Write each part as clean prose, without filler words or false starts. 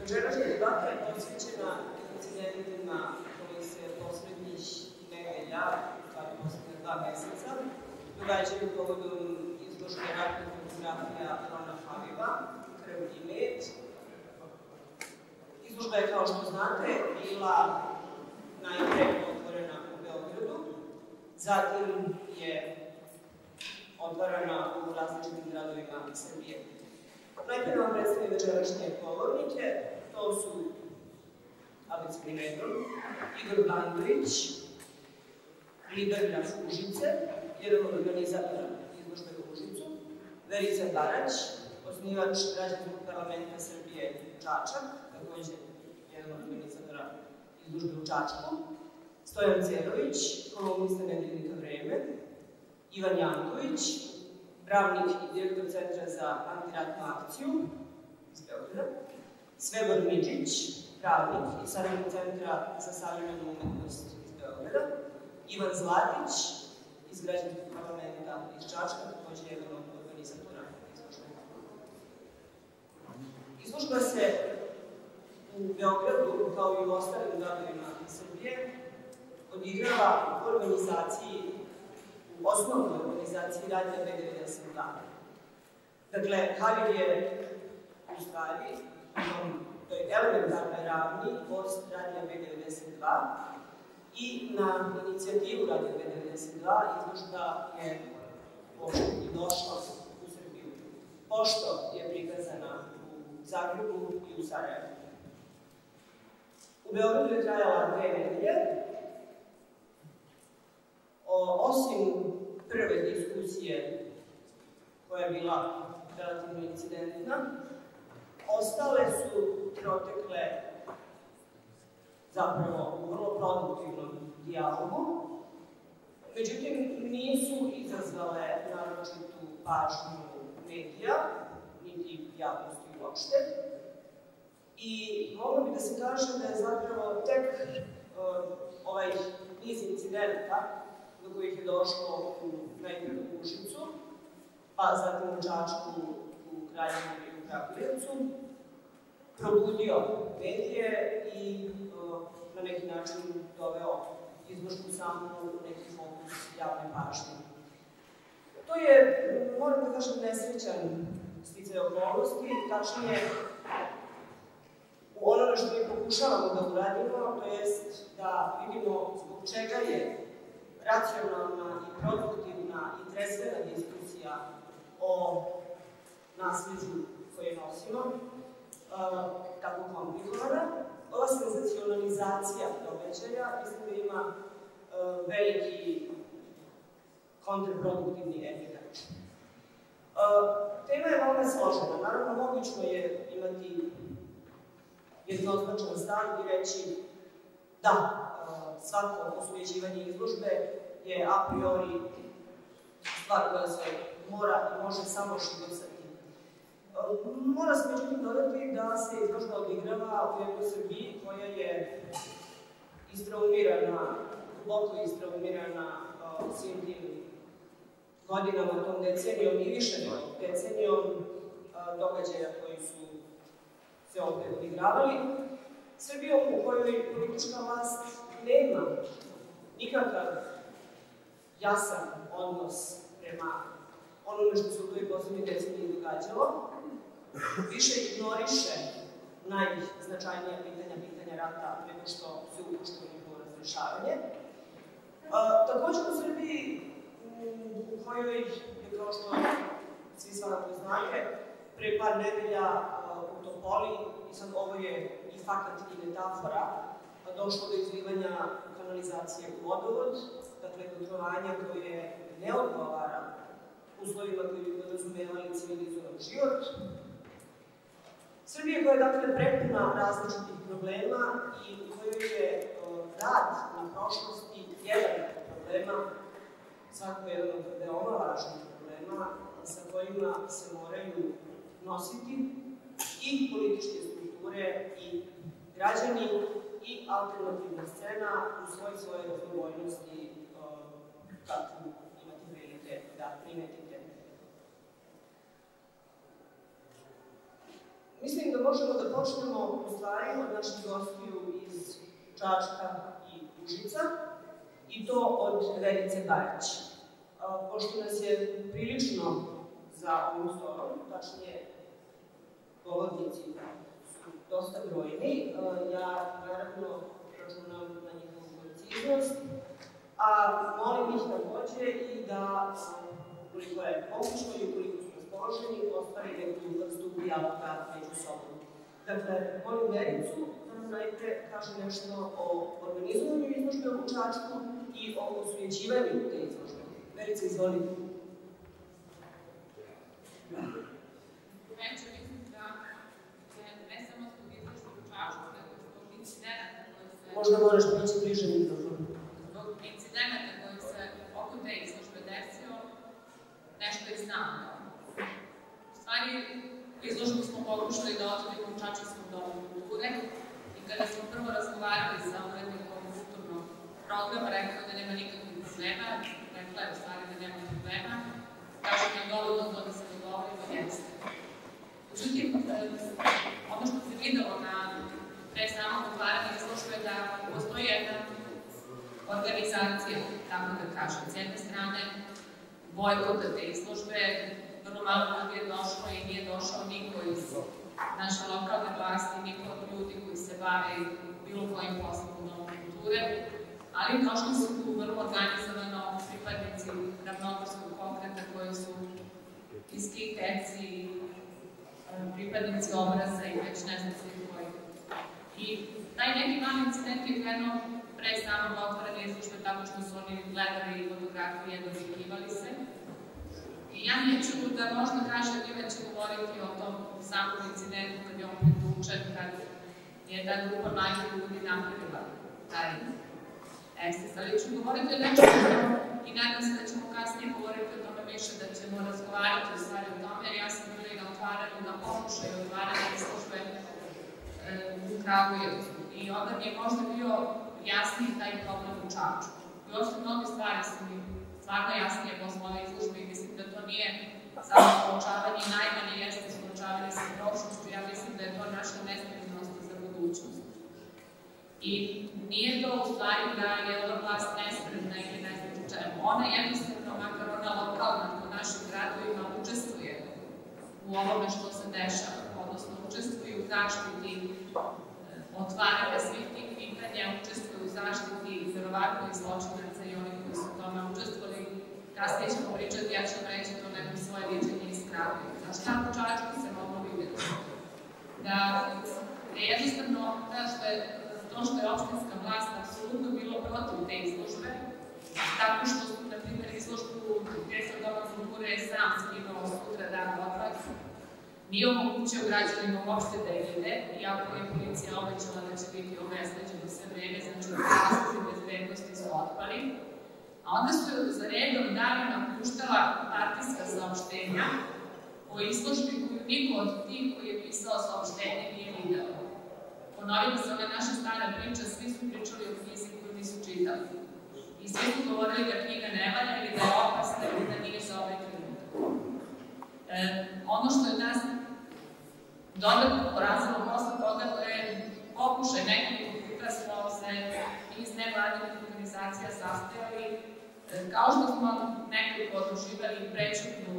Večerašnja debata je posvećena incidentima koji se poslednjih nedelja, poslednja 2 meseca, događaju povodom izložbe ratnih fotografija Rona Habiba, Krv i med. Izložba je, kao što znate, bila najpre otvorena u Beogradu, zatim je otvarana u različitim gradovima Srbije. Najpre vam predstavim večerašnje govornike, to su Alex Primedro, Igor Blandović, Libergraf Užice, jedan od organizatora izložbe u Užicu, Verica Barać, osnivač Građanskog parlamenta Srbije Čačak, takođe jedan od organizatora izložbe u Čačku, Stojan Cerović, kolumnista nedeljnika Vreme, Ivan Janković, pravnik i direktor Centra za antiratnu akciju iz Beograda, Svebor Midžić, pravnik i saradnik Centra za savremenu umetnost iz Beograda, Ivan Zlatić iz Građanskog parlamenta iz Čačka, takođe jedan od organizatora izložbe. Izložba se u Beogradu, kao i u ostalim gradovima Srbije, odigrava u organizaciji, u osnovnoj organizaciji Radija B92. Dakle, Habib je u stvari u toj elementarnoj ravni gost Radija B92 i na inicijativu Radija B92 izložba je došla u Srbiju. Pošto je prikazana u Zagrebu i u Sarajevu. U Beogradu je trajala 2 nedelje. Osim prve diskusije, koja je bila relativno incidentna, ostale su protekle zapravo u vrlo produktivnom dijalogu, međutim nisu izazvale naročitu pažnju medija, niti javnosti uopšte. I moglo bi da se kaže da je zapravo tek ovaj niz incidenta do kojih je došlo najpre u Užicu, pa zatim u Čačku, u Kraljevu i u Kragujevcu, probudio medije i na neki način doveo izložbu samu u neki fokus javne pažnje. To je, moram da kažem, nesrećan sticaj okolnosti, tačnije u onome što mi pokušavamo da uradimo, to jest da vidimo zbog čega je racionalna i produktivna i trezvena diskusija o nasleđu koje nosimo tako komplikovana. Ova senzacionalizacija događaja mislim da ima veliki kontraproduktivni efekt. Tema je veoma složena. Naravno, mogućno je imati jednoznačan stav i reći da, svako osujećivanje izložbe je a priori stvar koja se mora i može samo šibosati. Mora se međutim dodati da se izložba odigrava u jednoj Srbiji koja je istraumirana, duboko istraumirana svim tim godinama, tom decenijom i više nego decenijom događaja koji su se ovde odigravali. Srbijom u kojoj politička vlast nema nikakav jasan odnos prema onome što se u toj poslednjoj deceniji događalo, više ignoriše najznačajnija pitanja rata nego što se upušta u njihovo razrešavanje. Takođe u Srbiji, u kojoj je, kao što svi svakako znate, pre par nedelja u Topoli, i sad ovo je i fakat i metafora, došlo do izlivanja kanalizacije u vodovod, dakle do trovanja koje ne odgovara uslovima koji bi podrazumevali civilizovan život. Srbija koja je dakle prepuna različitih problema i u kojoj je rad na prošlosti jedan od problema, svako jedan od veoma važnih problema sa kojima se moraju nositi i političke strukture i građani i alternativna scena u svoje raznobojnosti kakvu imate prilike da primetite. Mislim da možemo da počnemo u stvari od naših gostiju iz Čačka i Užica, i to od Verice Bajić. Pošto nas je prilično za ovom stolom, tačnije govornici su dosta brojni, ja naravno računam na njihovu konciznost, a molim ih takođe i da, ukoliko je mogućno i ukoliko su raspoloženi, ostvari neku vrstu dijaloga među sobom. Dakle, molim Vericu da nam najpre kaže nešto o organizovanju izložbe u Čačku i o osvećivanju te izložbe. Verica, izvolite. Veće mislim da ne samo zbog izložbe u Čačku, nego zbog incidenata koji se... Možda moraš prići bliže mikrofonu. Zbog incidenata koji se oko te izložbe desio, nešto i znamo. U stvari, izložbu smo pokušali da otvorimo u Čačanskom domu kulture i kada smo prvo razgovarali sa urednikom kulturnog programa, rekao da nema nikakvih problema, rekla je u stvari da nema problema, kaže da je dovoljno to da se dogovorimo, jeste. Međutim, ono što se videlo na pre samog otvaranja izložbe da postoji jedna organizacija, tako da kažem, s jedne strane bojkota te izložbe, vrlo malo ljudi je došlo i nije došao niko iz naše lokalne vlasti, niko od ljudi koji se bave bilo kojim poslom u Domu kulture, ali došli su tu vrlo organizovano pripadnici ravnogorskog pokreta koji su iz Kiteci, pripadnici obraza i već ne znam svi koji. I taj neki mali incident je krenuo pre samog otvaranja izložbe tako što su oni gledali fotografije, dovikivali se. I ja neću da možda kažem ime će govoriti o tom samom incidentu kad je on priključen, kad je jedna grupa mladih ljudi napravila taj eksces. Ali ću govoriti o nečemu i nadam se da ćemo kasnije govoriti o tome više, da ćemo razgovarati u stvari o tome, jer ja sam bila i na otvaranju, na pokušaju otvaranja izložbe u Kragujevcu. I onda mi je možda bio jasniji taj problem u Čačku. I uopšte mnoge stvari su mi stvarno jasnije posle ove izložbe i mislim da to nije samo suočavanje, najmanje jeste suočavanje sa prošlošću, ja mislim da je to naša nestabilnost za budućnost. I nije to u stvari da je ova vlast nespremna ili ne znam čemu. Ona jednostavno, makar ona lokalna po našim gradovima, učestvuje u ovome što se dešava, odnosno učestvuje u zaštiti otvaranja svih tih pitanja, učestvuje u zaštiti verovatno i zločinaca i onih koji su tome učestvovali. Kasnije ćemo pričati, ja ću vam reći to neko svoje viđenje iz Kragujevca. Šta u Čačku se moglo vidjeti? Da je jednostavno to što je opštinska vlast apsolutno bilo protiv te izložbe, tako što su, na primjer, izložbu Gradskog doma kulture sam skinuo sutra dan odmah, nije omogućio građanima uopšte da ide, iako je policija obećala da će biti obezbeđeno sve vreme, znači razlozi bezbednosti su otpali. A onda su za redom danima puštala partijska saopštenja o izložbi koju niko od tih koji je pisao saopštenje nije video. Ponovila se ona naša stara priča, svi su pričali o knjizi koju nisu čitali. I svi su govorili da knjiga ne valja ili da je opasna ili da nije za ovaj trenutak. Ono što je nas dodatno porazilo posle toga, to je pokušaj nekoliko puta smo se iz nevladinih organizacija sastajali, kao što smo nekoliko doživali prečutnu,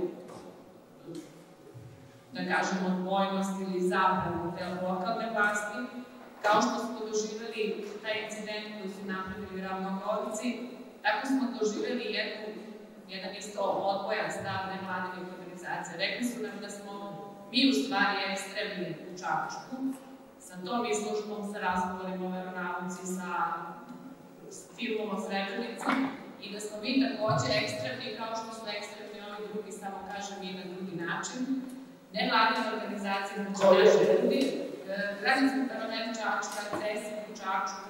da kažemo, odbojnost ili zabranu te lokalne vlasti, kao što smo doživeli taj incident koji su napravili ravnogorci, tako smo doživeli jedan isto odbojan stav nevladinih organizacija. Rekli su nam da smo mi u stvari ekstremni u Čačku, sa tom izložbom, sa razgovorima o veronauci, sa filmom o Srebrenici i da smo mi takođe ekstremni kao što su ekstremni ovi drugi, samo kažem i na drugi način. Nevladine organizacije, znači naši ljudi, Građanski parlament Čačka, CESIP u Čačku,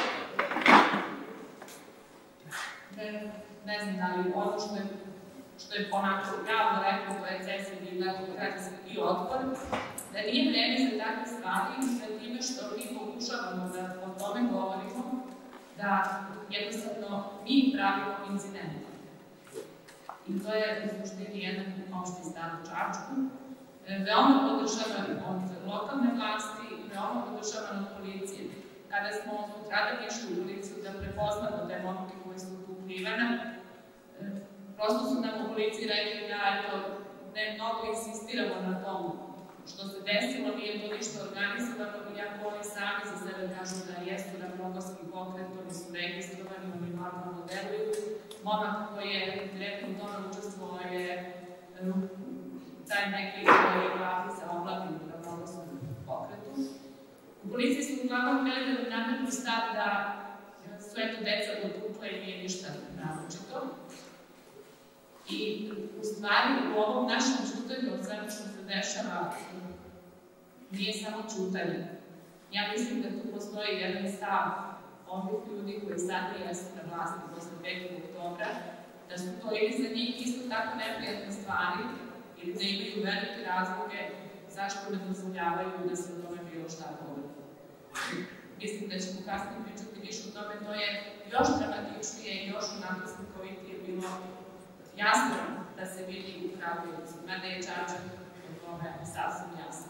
ne znam da li ono što je onako javno rekao, to je CESIP i Građanski otpor, da nije vreme za takve stvari i sa time što mi pokušavamo da o tome govorimo, da jednostavno mi pravimo incident. I to je u suštini jedan opšti stav u Čačku. veoma podržavan od lokalne vlasti, veoma podržavan od policije. Kada smo sutradan išli u policiju da prepoznamo te momke koji su tu ukrivene, prosto su nam u policiji rekli da ne mnogo insistiramo na tom što se desilo, nije to ništa organizovano, iako oni sami za sebe kažu da jesu ravnogorski pokret, oni su registrovani, oni normalno deluju. Momak koji je direktno u tome učestvovao je taj neki koji je za omladinu u ravnogorskom pokretu. U policiji su uglavnom htjeli da nametnu stav da su eto deca dotukla i nije ništa naročito. I u stvari u ovom našem čutanju od svega što se dešava nije samo čutanje. Ja mislim da tu postoji jedan stav ovih ljudi koji sad jesu na vlasti posle 5. oktobra, da su to ili za njih isto tako neprijatne stvari ili da imaju velike razloge zašto ne dozvoljavaju da se o tome bilo šta govori. Mislim da ćemo kasnije pričati više o tome, to je još dramatičnije i još onako slikovitije bilo jasno da se vidi u Kragujevcu, mada je Čačak o tome sasvim jasno.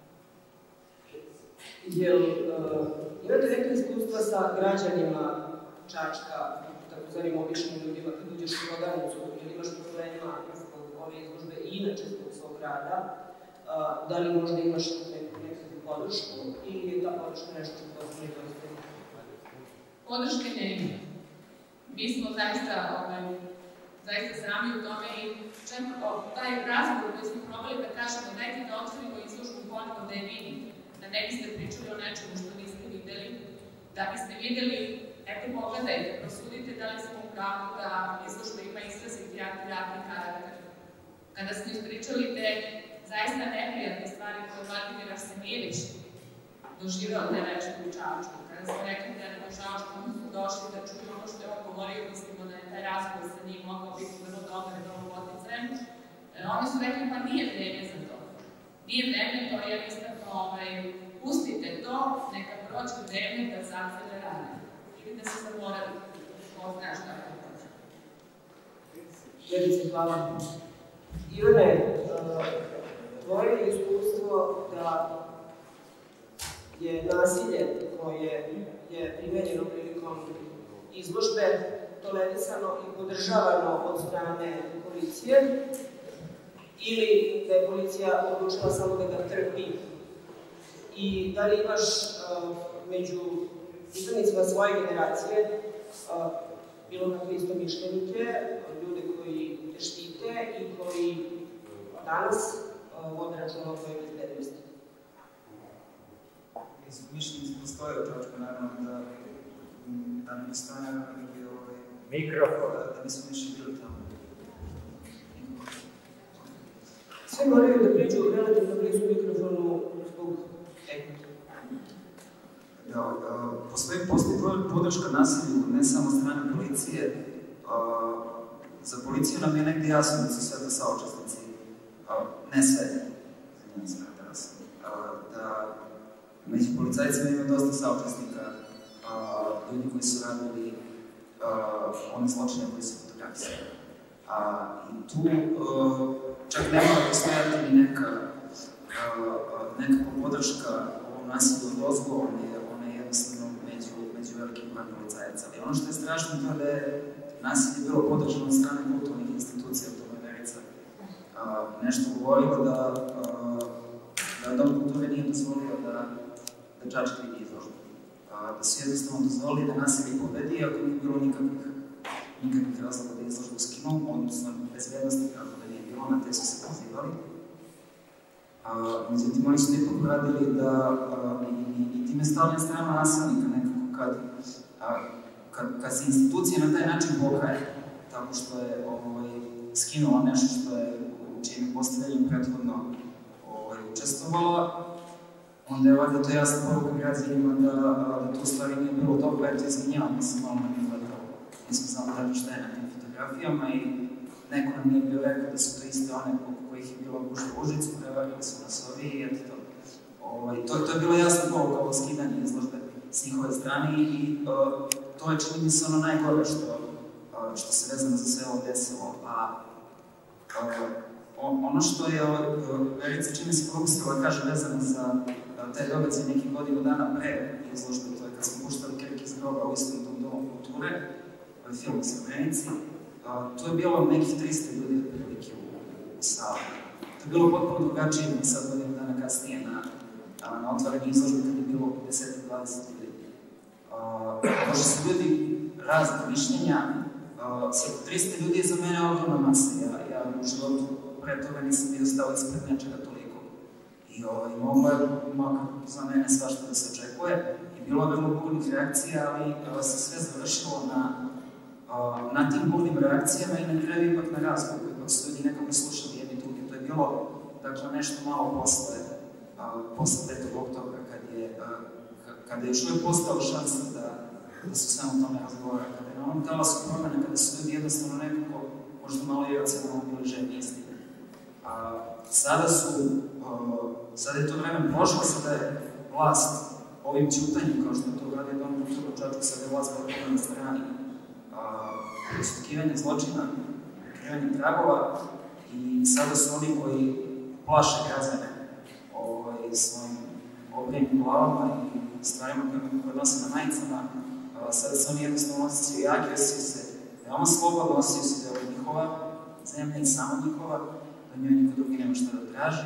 Imate neke iskustva sa građanima Čačka, takozvanim običnim ljudima, kad uđeš u prodavnicu ili imaš problema zbog ove izložbe i inače zbog svog rada, da li možda imaš nekakvu podršku ili je ta podrška nešto što ne postoji? Podrške nema. Mi smo zaista sami u tome i čak taj razgovor koji smo probali da kažemo dajte da otvorimo izložbu ponovo da je vidite, da ne biste pričali o nečemu što niste videli, da biste videli, eto pogledajte, prosudite da li smo u pravu da izložba ima izraziti jaki karakter. Kada smo ispričali te zaista neprijatne stvari koje Vladimir Arsenijević doživeo te večer u Čačku, kada smo rekli da je žao što su došli da čuju ono što je on govorio, mislimo da je taj razgovor sa njim mogao biti vrlo dobar i vrlo poticajan, oni su rekli pa nije vreme za to. Nije vreme, to je jednostavno, pustite to, neka prođe vreme da zatvore rane. Ili da se zaboravi. Ko zna šta je to. Jelice, hvala. Ivane, tvoje iskustvo da je nasilje koje je primenjeno prilikom izložbe tolerisano i podržavano od strane policije ili da je policija odlučila samo da ga trpi. I da li imaš među pripadnicima svoje generacije bilo kakve istomišljenike, ljude koji te štite i koji danas vode računa o tvojoj bezbednosti? Mišljenici postoje u Čačku, naravno da ne postoje nekakvi mikrofon, da nismo niši bili tamo. Sve moraju da priđu relativno blizu mikrofonu zbog tehnika. Postoji podrška nasilju, ne samo strane policije. Za policiju nam je negdje jasno da su sve to saučesnici, ne sve, da među policajcima ima dosta saučesnika, ljudi koji su radili one zločine koji su fotografisali. I tu čak ne mora postojati ni nekakva podrška ovom nasilju od ozgo, ona je jednostavno među velikim brojem policajaca. Ali ono što je strašno to da je nasilje bilo podržano od strane kulturnih institucija, to je Verica nešto govorila da Dom kulture nije dozvolio da Čačak vidi izložbu. Da su jednostavno dozvolili da nasilje pobedi, ako nije bilo nikakvih razloga da izložbu skinu, odnosno bezbednosti razloga nije bilo, na te su se pozivali. Međutim, oni su ipak uradili da i time stavlja strana nasilnika nekako kad se institucija na taj način pokaje, tako što je skinuo nešto što je u čijem postavljanju prethodno učestvovala, onda je valjda to jasna poruka građanima da to u stvari nije bilo dobro, eto izvinjavam se malo manipulatorno. Nismo znali tako šta je na tim fotografijama i neko nam nije bio rekao da su to iste one oko kojih je bilo gužva u Užicu, prevarili su nas ovi i eto to. To je bilo jasna poruka ovo skidanje izložbe s njihove strane i to je čini mi se ono najgore što se vezano za sve ovo desilo. Ono što je Verica čini se propustila kaže vezano za taj događaj nekih godinu dana pre izložbe, to je kad smo puštali Krke iz groba u istom tom domu kulture, film u Srebrenici, to je bilo nekih 300 ljudi otprilike u sali. To je bilo potpuno drugačije nego sad godinu dana kasnije na otvaranju izložbe kad je bilo 10-20 ljudi. Došli su ljudi razne mišljenja, 300 ljudi je za mene ogromna masa, ja u životu pre toga nisam bio stao ispred nečega toliko. I moglo je za mene svašta da se očekuje i bilo je vrlo burnih reakcija, ali se sve završilo na tim burnim reakcijama i na kraju ipak na razgovor, ipak su ljudi nekako slušali jedni drugi. To je bilo, dakle, nešto malo posle 5. oktobra, kada je još uvijek postala šansa da su samo o tome razgovara, kada je na onom talasu promene, kada su ljudi jednostavno nekako, možda malo i racionalno bili željni istine. Sada je to vreme prošlo, sada je vlast ovim ćutanjem, kao što je to uradio Dom kulture u Čačku, sada je vlast potpuno na strani istakivanja zločina, krivanja tragova i sada su oni koji plaše građane svojim obrijenim glavama i stvarima koje nose na majicama. Sada se oni jednostavno osjećaju jaki, osjećaju se veoma slobodno, osjećaju se da je ovo njihova zemlja i samo njihova, da njoj niko drugi nema šta da traži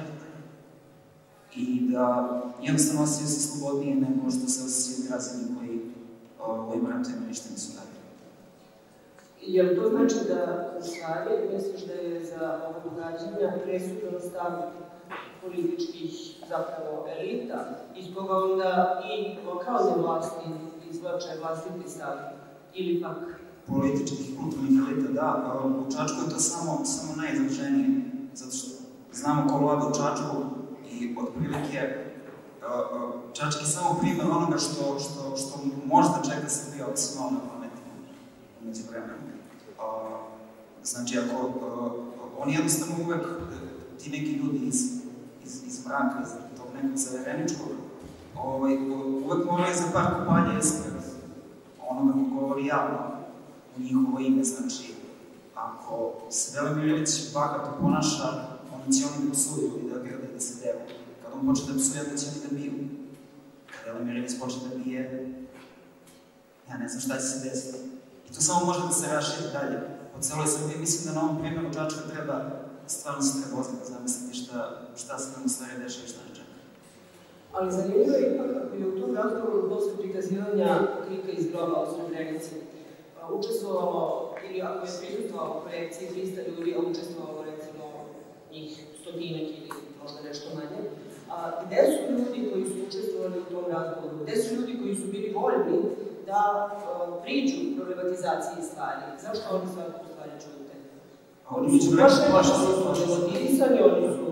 i da jednostavno osjećaju se slobodnije nego što se osjećaju građani koji ovim ratovima ništa nisu radili. Jel to znači da u stvari misliš da je za ove događanja presudan stav političkih zapravo elita, iz koga onda i lokalne vlasti izvlače vlastiti stav, ili pak? Političkih i kulturnih elita, da. U Čačku je to samo najizraženije, zato što znamo ko vlada u Čačku i otprilike Čačak je samo primjer onoga što možda čeka Srbija, ali se malo na pametimo umeđu vremenu. Znači, ako oni jednostavno uvek, ti neki ljudi iz mraka, iz tog nekog zavereničkog, uvek moraju za par kupanja ispred onoga ko govori javno u njihovo ime. Znači, ako se Velimir Ilić bahato ponaša, onda će oni da psuju i da grde, da se devu. Kad on počne da psuje, onda će oni da biju. Kad Velimir Ilić počne da bije, ja ne znam šta će se desiti. I to samo može da se raširi dalje. Po celoj Srbiji mislim da na ovom primjeru Čačka stvarno se treba ozbiljno zamisliti šta se nam u stvari dešava i šta ne čeka. Ali zanimljivo je ipak kako je u tom razgovoru posle prikazivanja Krika iz groba u Srebrenici učestvovalo, ili ako je prisustvovalo projekcije 300 ljudi, a učestvovalo recimo njih 100-inak ili možda nešto manje. Gde su ljudi koji su učestvovali u tom razgovoru? Gde su ljudi koji su bili voljni da priđu problematizaciji stvari? Zašto oni svakako stvari čute? Oni su baš demotivisani, oni su...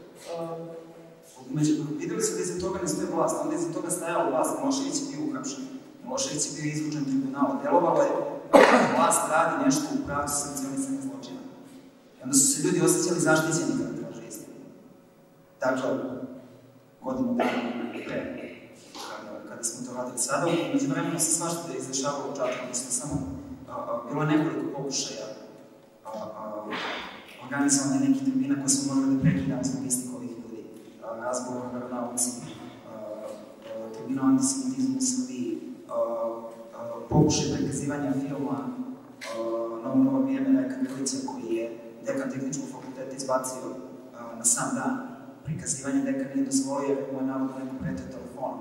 Videli su da iza toga ne stoji vlast, onda iza toga stajala vlast, Milošević je bio uhapšen. Milošević je bio izvučen tribunala, delovalo je, vlast radi nešto u pravcu sankcionisanja zločina. I onda su se ljudi osjećali zaštićeni kada traže istinu. Dakle, godinu dana pre, kada smo to radili sada, među vremenu se svašta da izdešavalo u Čačku, mislim samo bilo nekoliko pokušaja organizovanja nekih tribina koje smo morali da prekidamo zbog istih ovih ljudi. Razgovor o veronauci, tribina o antisemitizmu u Srbiji, pokušaj prikazivanja filma Novo vrijeme Rajka Grlića koji je dekan Tehničkog fakulteta izbacio na sam dan. Prikazivanje dekan nije dozvolio jer mu je navodno neko pretio telefonom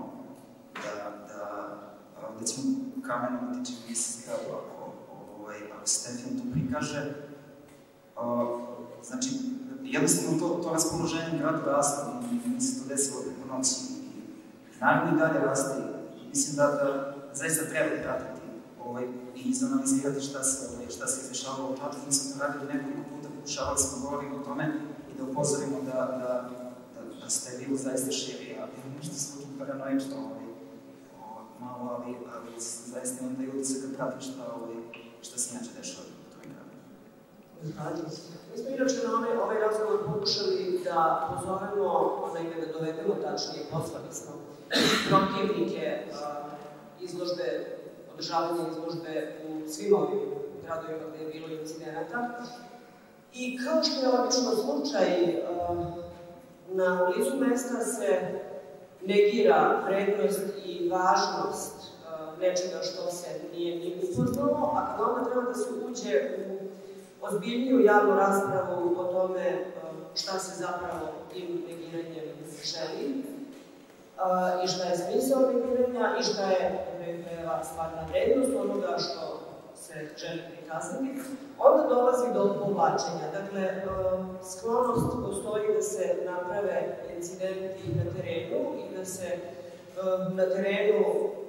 da ćemo kamenovati čini se zgradu ako se taj film tu prikaže. Znači, jednostavno to raspoloženje gradu raste i mi se to desilo preko noći i naravno i dalje raste. Mislim da zaista treba pratiti i izanalizirati šta se izdešavalo u Čačku. Mi smo to radili nekoliko puta, pokušavali smo govoriti o tome i da upozorimo da ste bili zaista širi. Ja nešto slučim paranoično malo, ali zaista imam da je utisak kad pratim šta se inače dešava u toj gradu. Mi smo inače na ovaj razgovor pokušali da pozovemo, da dovedemo tačnije, poslali smo protivnike izložbe, održavanja izložbe u svim ovim gradovima gde je bilo incidenata I kao što je obično slučaj, na licu mesta se negira vrednost i važnost nečega što se nije ni upoznalo, a kada onda treba da se uđe u ozbiljniju javnu raspravu o tome šta se zapravo tim negiranjem želi i šta je smisao negiranja i šta je stvarna vrednost onoga što se želi prikazati, onda dolazi do povlačenja. Dakle, sklonost postoji da se naprave incidenti na terenu i da se na terenu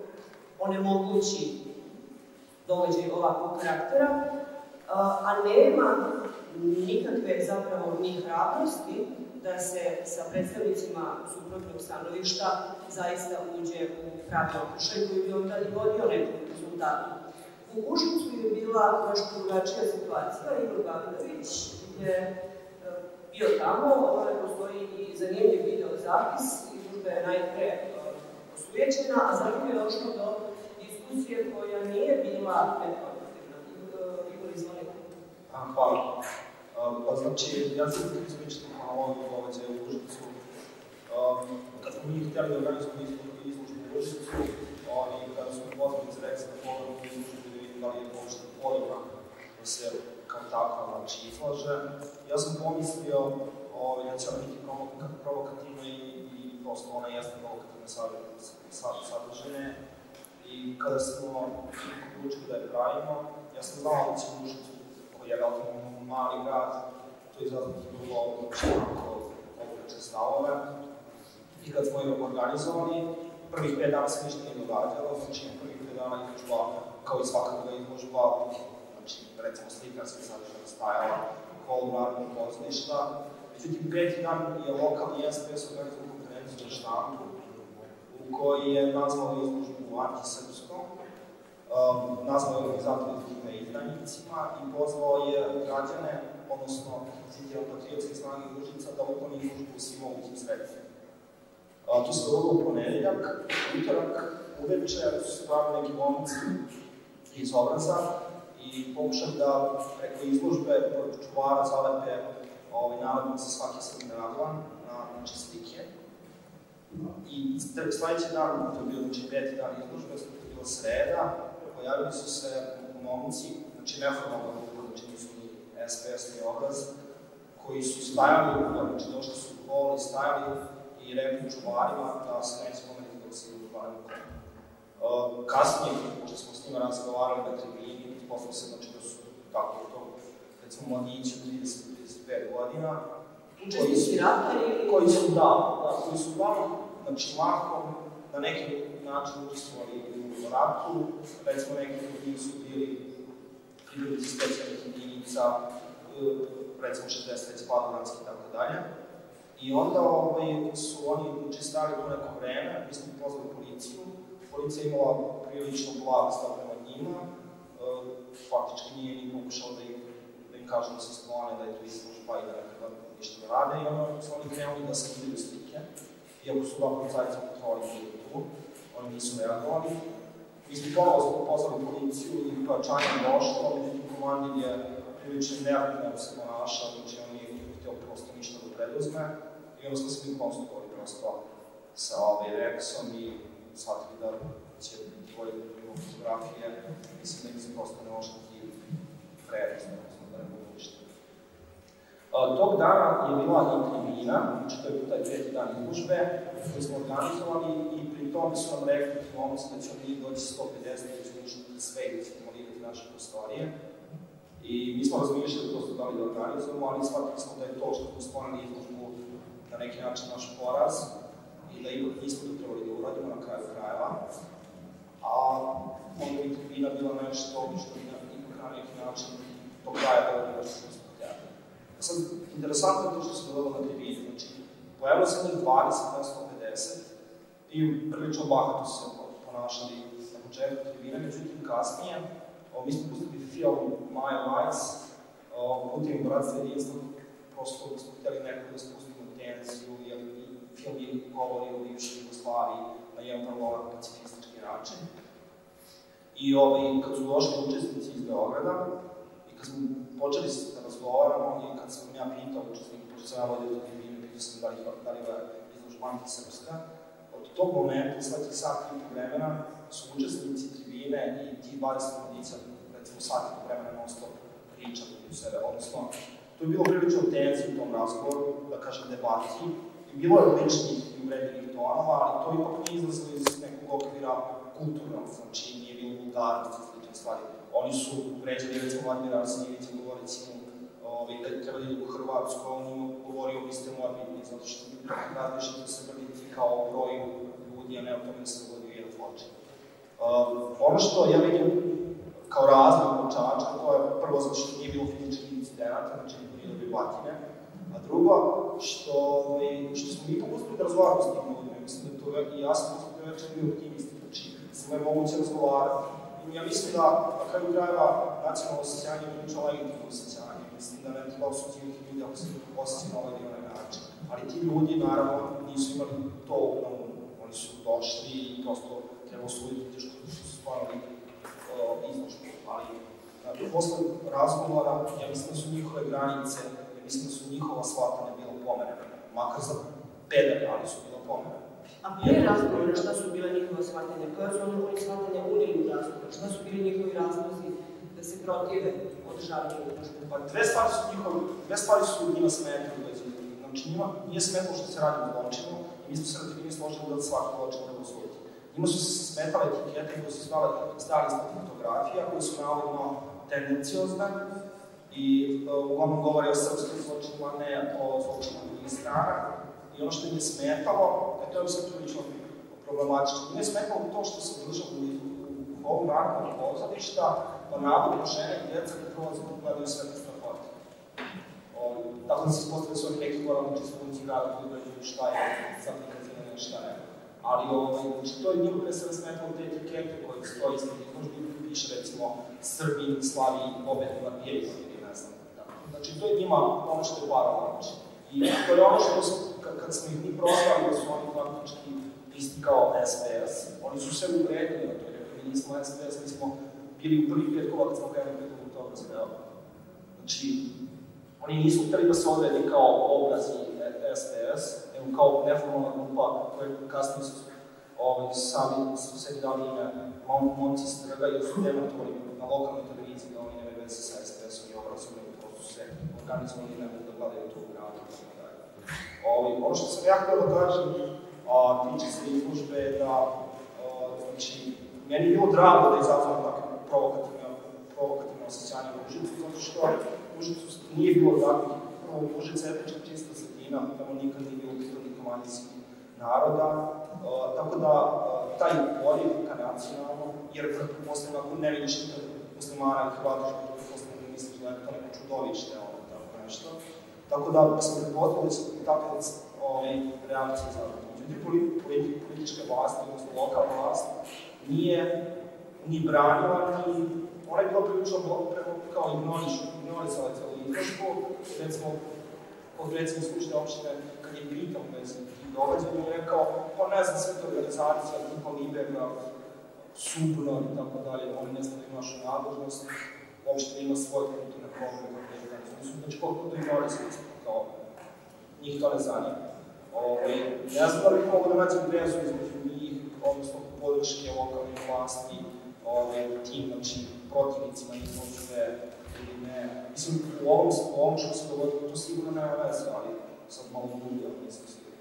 onemogući događaj ovakvog karaktera, a nema nikakve zapravo ni hrabrosti da se sa predstavnicima suprotnog stanovišta zaista uđe u pravi okršaj koji bi onda i vodio nekom rezultatu. U Užicu je bila nešto drugačija situacija. Igor Gavinović je bio tamo, postoji i zanimljiv video zapis, izložba je najpre osujećena, a zatim je došlo do diskusije koja nije bila nekonstruktivna. Igor, izvolite. Hvala. Pa znači, ja sam izmišljati na ovom događaju u Užicu. Kad smo mi htjeli da organizujemo izložbu u Užicu, kada smo pozvali za reksa da pogledamo izložbu da vidim da li je uopšte potrebna da se kao takva izlaže. Ja sam pomislio da će ona biti provokativna i prosto ona jeste provokativne sadržine. I kada smo odlučili da je pravimo, ja sam znao da će Užicu, koji je relativno mali grad, to izraziti vrlo opreče stavove. I kad smo je organizovali, prvih 5 dana se ništa nije događalo, znači prvih 5 dana izložba, kao i svaka druga izložba, znači recimo slikarska sadržana stajala, kolumnarnog pozorišta. Međutim, 5. dan je lokalni SPS organizovao konferenciju za štampu, u kojoj je nazvao izložbu antisrpskom, nazvao je organizator izložbe izdanjicima i pozvao je građane, odnosno citiram patriotske snage Užica, da ukloni izložbu u svim mogućim sredstvima. To se dogodilo u ponedeljak, utorak, uveče su se pravili neki momci iz obraza i pokušali da preko izložbe čuvara zalepe nalepnice svaki Srbin Radovan na slike. I sledeći dan, to je bio 5. dan izložbe, to je bila sreda, pojavili su se momci, znači neformalno, znači nisu ni SPS ni obraz, koji su stajali, znači došli su u hol i stajali i rekli čuvarima da se neće spomenuti dok se izložbavaju u kasnije, pošto smo s njima razgovarali na tribini, poslao se znači da su tako to, recimo mladići od 30-35 godina, koji su znači mahom na neki način učestvovali u ratu, recimo neki od njih su bili pripadnici specijalnih jedinica, recimo 63. Padobranski i tako dalje. I onda su oni učestali to neko vreme, mi smo pozvali policiju, policija je imala prilično blag stav prema njima, faktički nije ni pokušao da im kaže da se sklone, da je to izložba i da nekada ništa ne rade, i onda su oni krenuli da se skidaju slike, iako su dva policajca kontroli bili tu, oni nisu reagovali. Mi smo ponovno pozvali policiju i pojačanje je došlo, međutim komandir je prilično neaktivno se ponašao, znači on nije htio prosto ništa da preduzme, i onda smo se mi konsultovali prosto sa Reksom i shvatili da će biti bolje fotografije, mislim da im se prosto ne može neki prednost, da ne mogu ništa. Tog dana je bila i tribina, znači to je taj 5. dan izložbe, koji smo organizovali i pri tome su nam rekli momci da ćemo mi doći 150 i izlučiti sve i da će demolirati naše prostorije. I mi smo razmišljali to su dali da organizujemo, ali shvatili smo da je to što smo sklonili izložbu na neki način naš poraz i da ipak nismo to trebali da uradimo na kraju krajeva. A onda bi tribina bila nešto što bi ipak na neki način do kraja dovoljno što smo htjeli. Sad, interesantno je to što se dogodilo na tribini, znači pojavilo se njih 20 na 150 i prilično bahato se ponašali na početku tribine, međutim kasnije mi smo pustili film My Lights, Putin bratstva jedinstva, prosto smo htjeli nekako da spustimo tenziju, jer film je govori o bivšoj Jugoslaviji na jedan vrlo pacifistički način. I kad su došli učesnici iz Beograda i kad smo počeli da razgovaramo i kad sam ja pitao učesnika, pošto sam ja vodio do tribine, pitao sam da li je izložba antisrpska, od tog momenta, svaki sat i po vremena, su učesnici tribine i ti 20 rodica, recimo sat i po vremena non stop pričali u sebe, odnosno, to je bilo prilično tenzije u tom razgovoru, da kažem debati, i bilo je ličnih i uvredljivih tonova, ali to ipak nije izlazilo iz nekog okvira kulturnog, znači nije bilo vulgarnosti i slične stvari. Oni su vređali, recimo, Vladimira Arsenijevića govoreći mu da je trebali idu u Hrvatsku, on im govorio vi ste morbidni, zato što različite se brditi kao o broju ljudi, a ne o tome da se dogodio jedan zločin. Ono što ja vidim kao razlog od Čačka, to je prvo zato što nije bilo fizičkih incidenata, znači nije dobio batine, a drugo, što smo mi popustili da razgovaramo s tim ljudima, mislim da to i ja sam večer bio optimist, znači samo je moguće razgovarati. I ja mislim da na kraju krajeva nacionalno osjećanje je ničo legitimno osjećanje, mislim da ne treba osuđivati ljudi ako se osjeća na ovaj ili onaj način. Ali ti ljudi, naravno, nisu imali to na umu, oni su došli i prosto treba osuditi što su stvarali izložbu, ali posle razgovora, ja mislim da su njihove granice, ja mislim da su njihova shvatanja bila pomerena, makar za pedalje, ali su bila pomerena. A prije razgovora šta su bila njihova shvatanja? Koja su oni shvatanja unili u razgovor? Šta su bili njihovi razlozi da se protive održavaju izložbe? Pa dve stvari su njima smetali. Znači njima nije smetalo što se radi o zločinu i mi smo se na tribini složili da svaki zločin treba osuditi. Njima su se smetale etikete koje su stale ispod fotografija, koje su navodno tendenciozne i uglavnom govori o srpskim zločinima, ne o zločinima drugih strana. I ono što im je smetalo, to je sad prilično problematično, im je smetalo to što se držalo u ovom narkovom pozadišta, pa navodno žene i djeca kad prolaze gledaju sve te strahote. Tako da se ispostavlja da su oni neki moralni čispunci grada koji gledaju šta je sad prikazivanje i šta ne. Ali to je njima pre sve smetalo te etikete koje stoji ispred izložbi, piše recimo Srbi, Slavi, pobedni Marbijevi ili ne znam. Znači to je njima ono što je paralelno. I to je ono što kad smo ih mi proslavili da su oni faktički isti kao SPS, oni su se uvredili na to, jer mi nismo SPS, mi smo bili u prvih 5 kola kad smo krenuli 5 toga spremali. Znači, oni nisu hteli da se odredi kao obrazi SPS, nego kao neformalna grupa koja kasnije su sami su sebi dali ime momci iz trga jer su demontovali na lokalnoj televiziji da oni nemaju veze sa SPS-om i obrazovima, prosto su se organizovali i ne mogu da gledaju to u gradu. Ono što sam ja htio da kažem, tiče se izložbe da, znači, meni je bilo drago da izazvam takve provokativne osjećanje u Užicu, zato što u Užicu nije bilo takvih, prvo Užica je etnička čista sredina, tamo nikad nije bilo prirodnika manjinskih naroda, tako da taj poriv ka nacionalno, jer posle ako ne vidiš nikad muslimana i Hrvata, što posle ne misliš da je to neko čudovište, tako nešto. Tako da sam pretpostavio da će takve reakcije zavrati. Međutim, politička vlast, odnosno lokalna vlast, nije ni branila, ni ona je bila prilično kao ignorisala celu izložbu. Recimo, potpredsjednik Skupštine opštine, kad je pitao bez tih događaja, on je rekao, pa ne znam, sve to organizacija, tipa Liberga, Subnor i tako dalje, oni ne znam da imaš nadležnost, opština ima svoje kulturne programe, znači koliko to ignorisali, kao njih to ne zanima. Ja znam da bih mogu da nađem vezu između njih, odnosno podrške lokalne vlasti, tim, znači, protivnicima izložbe ili ne. Mislim, u ovom što se dogodilo, to sigurno nema veze, ali sad malo drugi, ali nisam sigurno.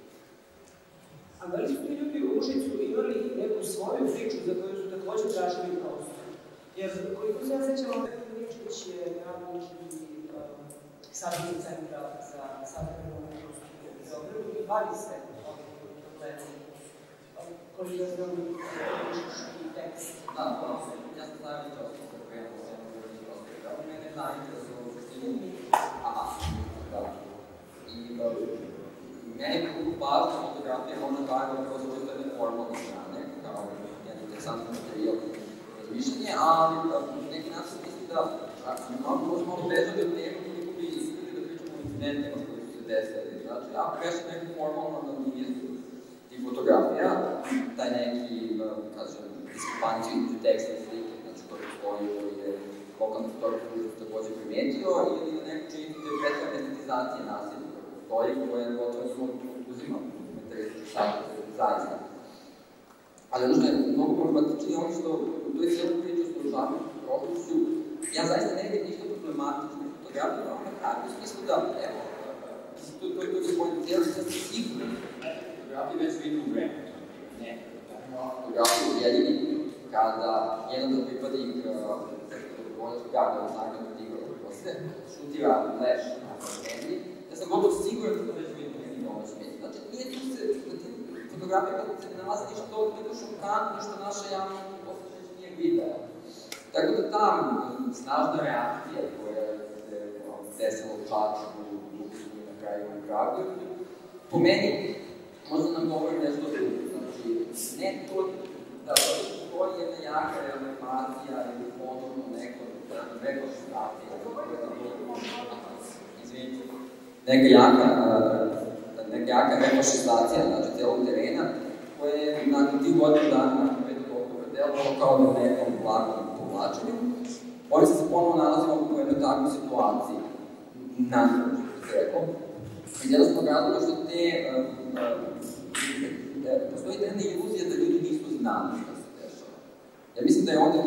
A da li su ti ljudi u Užicu imali neku svoju priču za koju su također tražili prostor? Jer koliko se ja sećam, Miličević je naravnički savjetnik centra za savremenu umetnost u Beogradu i bavi se ovim problemom. Koliko je znam i tekst? Da, ja sam savjetnik osoba koja je da mene najinteresovao u suštini. Da. I meni kako važna fotografija možda daje upravo za to neformalne strane, kao jedan interesantan materijal razmišljanje, ali neki način misli da možemo malo bežati od teme koliko bi iskali da pričamo o incidentima koji su se desili. Znači, ako prešli neku formalnu analizu tih fotografija, taj neki, kažem, diskrepanciju između teksta i slike, znači to postoji koji je lokalna fotografija koji su takođe takođe primetio, ili na neku činjenicu je pretka estetizacije nasilja koja postoji, koja je gotovo njima uzima dokumentarijskih sadržaja zaista. Ali ono što je mnogo problematično je ono što u toj cijelom priču s urušavanjem prošlošću, ja zaista ne vidim ništa problematično u fotografiji, no tako u smislu da, evo, to je gospodin cijeli, da se sigurno fotografije već vidim u vremenu. Ne, fotografije u Bijeljini, kada jedan od pripadnik Boljačkog garda u Zagrebu Tigra Koste šutira leš na zemlji, ja sam gotovo siguran da to već vidim u nekim domaćim medijima. Znači, nije tu se, fotografija se ne nalazi ništa toliko šokantno što naša javnost posle već nije videla. Tako da ta snažna reakcija koja se desila u Čačku, u na kraju u Kragujevcu, po meni možda nam govori nešto drugo. Znači, ne to da postoji jedna jaka reanimacija ili ponovno neko štacija, neka jaka refašizacija, znači celog terena, koje je nakon tih godina dana, nakon 5. oktobra, delovalo kao da u nekom blagom povlačenju. Ovdje se ponovo nalazimo u jednoj takvoj situaciji, naravno, što se rekao. Iz jednostavnog razloga što postoji jedna iluzija da ljudi nisu znali što se dešava. Ja mislim da je ovdje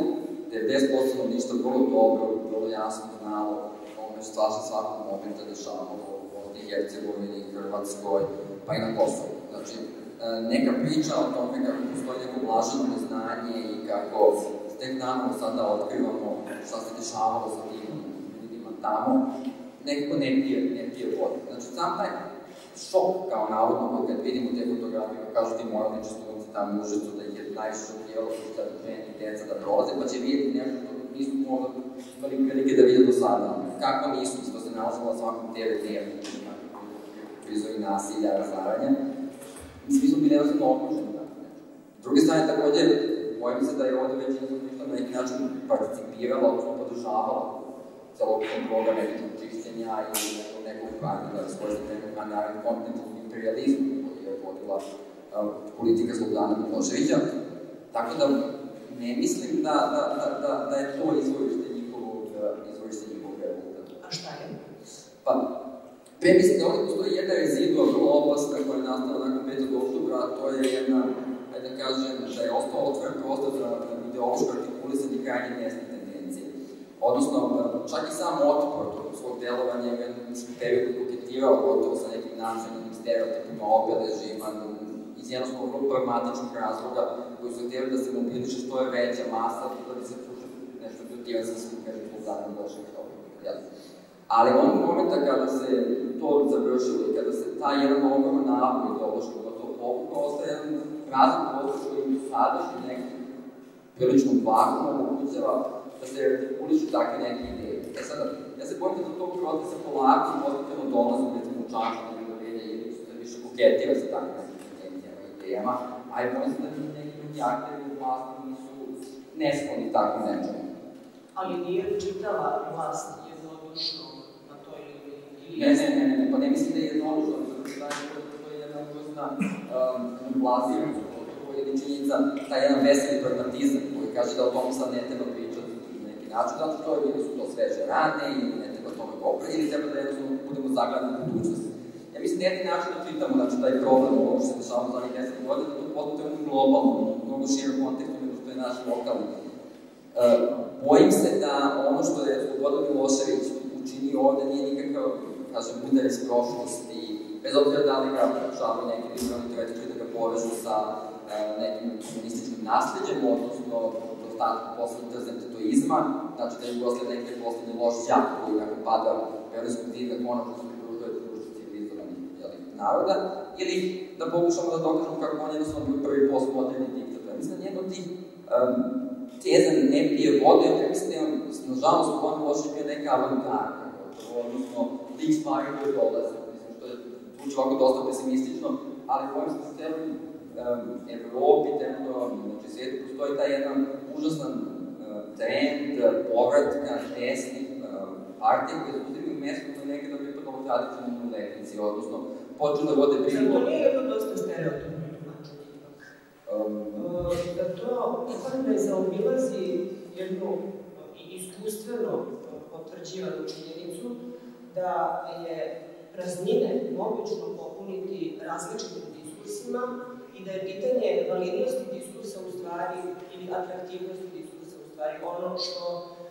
90% ništa vrlo dobro, vrlo jasno znalo ono što se svakog momenta dešavalo u Bosni i Hercegovini, Hrvatskoj, pa i na Kosovu. Znači, neka priča o tome kako postoji neko blaženo neznanje i kako tek nanovo sada otkrivamo šta se dešavalo sa tim ljudima tamo, nekako ne pije vodu. Znači, sam taj šok kao navodno kad vidimo te fotografije, kako kažu ti moralni čestunci tamo u Užicu da ih je najviše šokiralo što žene i deca da prolaze, pa će vidjeti nešto što nisu možda imali prilike da vidjeti do sada. Kako nisu, što se nalazilo na svakom TV dnevnicima, prizori nasilja, razaranja. Svi smo bili jednostavno okruženi tako nešto. S druge strane, takođe, bojim se da je ovdje većina stanovništva na neki način participirala, odnosno podržavala celokupnog programa nekog čišćenja ili nekog da iskoristiti nekog kontinentalnog imperializma koji je vodila politika Slobodana Miloševića. Tako da ne mislim da je to izvorište njihovog revolta. A šta je? Pa, pre mislim da ovdje postoji jedna rezidua vrlo opasna koja je nastala nakon 5. oktobra, a to je jedna, ajde da kažem, da je ostao otvoren prostor za ideološko artikulisanje krajnje desne tendencije. Odnosno, čak i sam otpor tokom svog delovanja je u jednom periodu koketirao gotovo sa nekim nacionalnim stereotipima obeležima iz jednostavno vrlo pragmatičnih razloga koji su htjeli da se mobiliše što je veća masa da bi se pružio nešto protivan sa svim kažem zadnjim došli kao. Ali onog momenta kada se to završilo i kada se taj jedan ogroman napor ideološki gotovo povukao, ostaje jedan prazan prostor koji im sadašnji neki prilično vakuum omogućava da se artikulišu takve neke ideje. E sada, ja se bojim da do tog procesa polako i postupno dolazim recimo u Čačku ili Dovelje ili su se više koketira sa takvim tendencijama i idejama, a je bojim se da neki drugi akteri u vlasti nisu neskloni takvim nečemu. Ali nije čitava vlast jednodušno na toj liniji? Ne, pa ne mislim da je jednodušno, to je jedna užasna inflacija, to je činjenica, taj jedan veseli pragmatizam koji kaže da o tome sad ne treba pričati na neki način, zato što ili su to sveže rane ili ne treba tome govoriti, ili treba da jednostavno budemo zagledani u budućnosti. Ja mislim da jedni način da čitamo, znači taj problem ovo što se dešavamo zadnjih 10 godina, da to postavljamo u globalnom, mnogo širom kontekstu nego što je naš lokalni. Bojim se da ono što je Slobodan Milošević učinio ovde nije nikakav, kažem, udar iz prošlosti, bez obzira da li ga pokušavaju neki liberalni teoretičari da ga povežu sa nekim komunističkim nasledđem, odnosno dostatkom posle tetoizma, znači da je Jugoslavija neki poslednji loš đak koji nakon pada Berlinskog zida konačno se pridružuje društvu civilizovanih naroda, ili da pokušamo da dokažemo kako on jednostavno bio prvi postmoderni diktator. Mislim da nijedno od tih teza ne pije vodu, ja mislim da je nažalost Slobodan Milošević bio neka avangarda, odnosno lik stvari koji dolaze. Mislim što je zvuči ovako dosta pesimistično, ali bojim se da u celoj Evropi, znači svijetu, postoji taj jedan užasan trend povratka desnih partija koje uzimaju mesto koje nekada pripadalo tradicionalnoj letnici, odnosno počnu da vode brigu. To nije jedno dosta stereotipno tumačenje ipak. Da to ipak ne zaobilazi jedno iskustveno potvrđivanu činjenicu da je praznine mogućno popuniti različitim diskursima i da je pitanje validnosti diskursa u stvari ili atraktivnosti diskursa u stvari ono što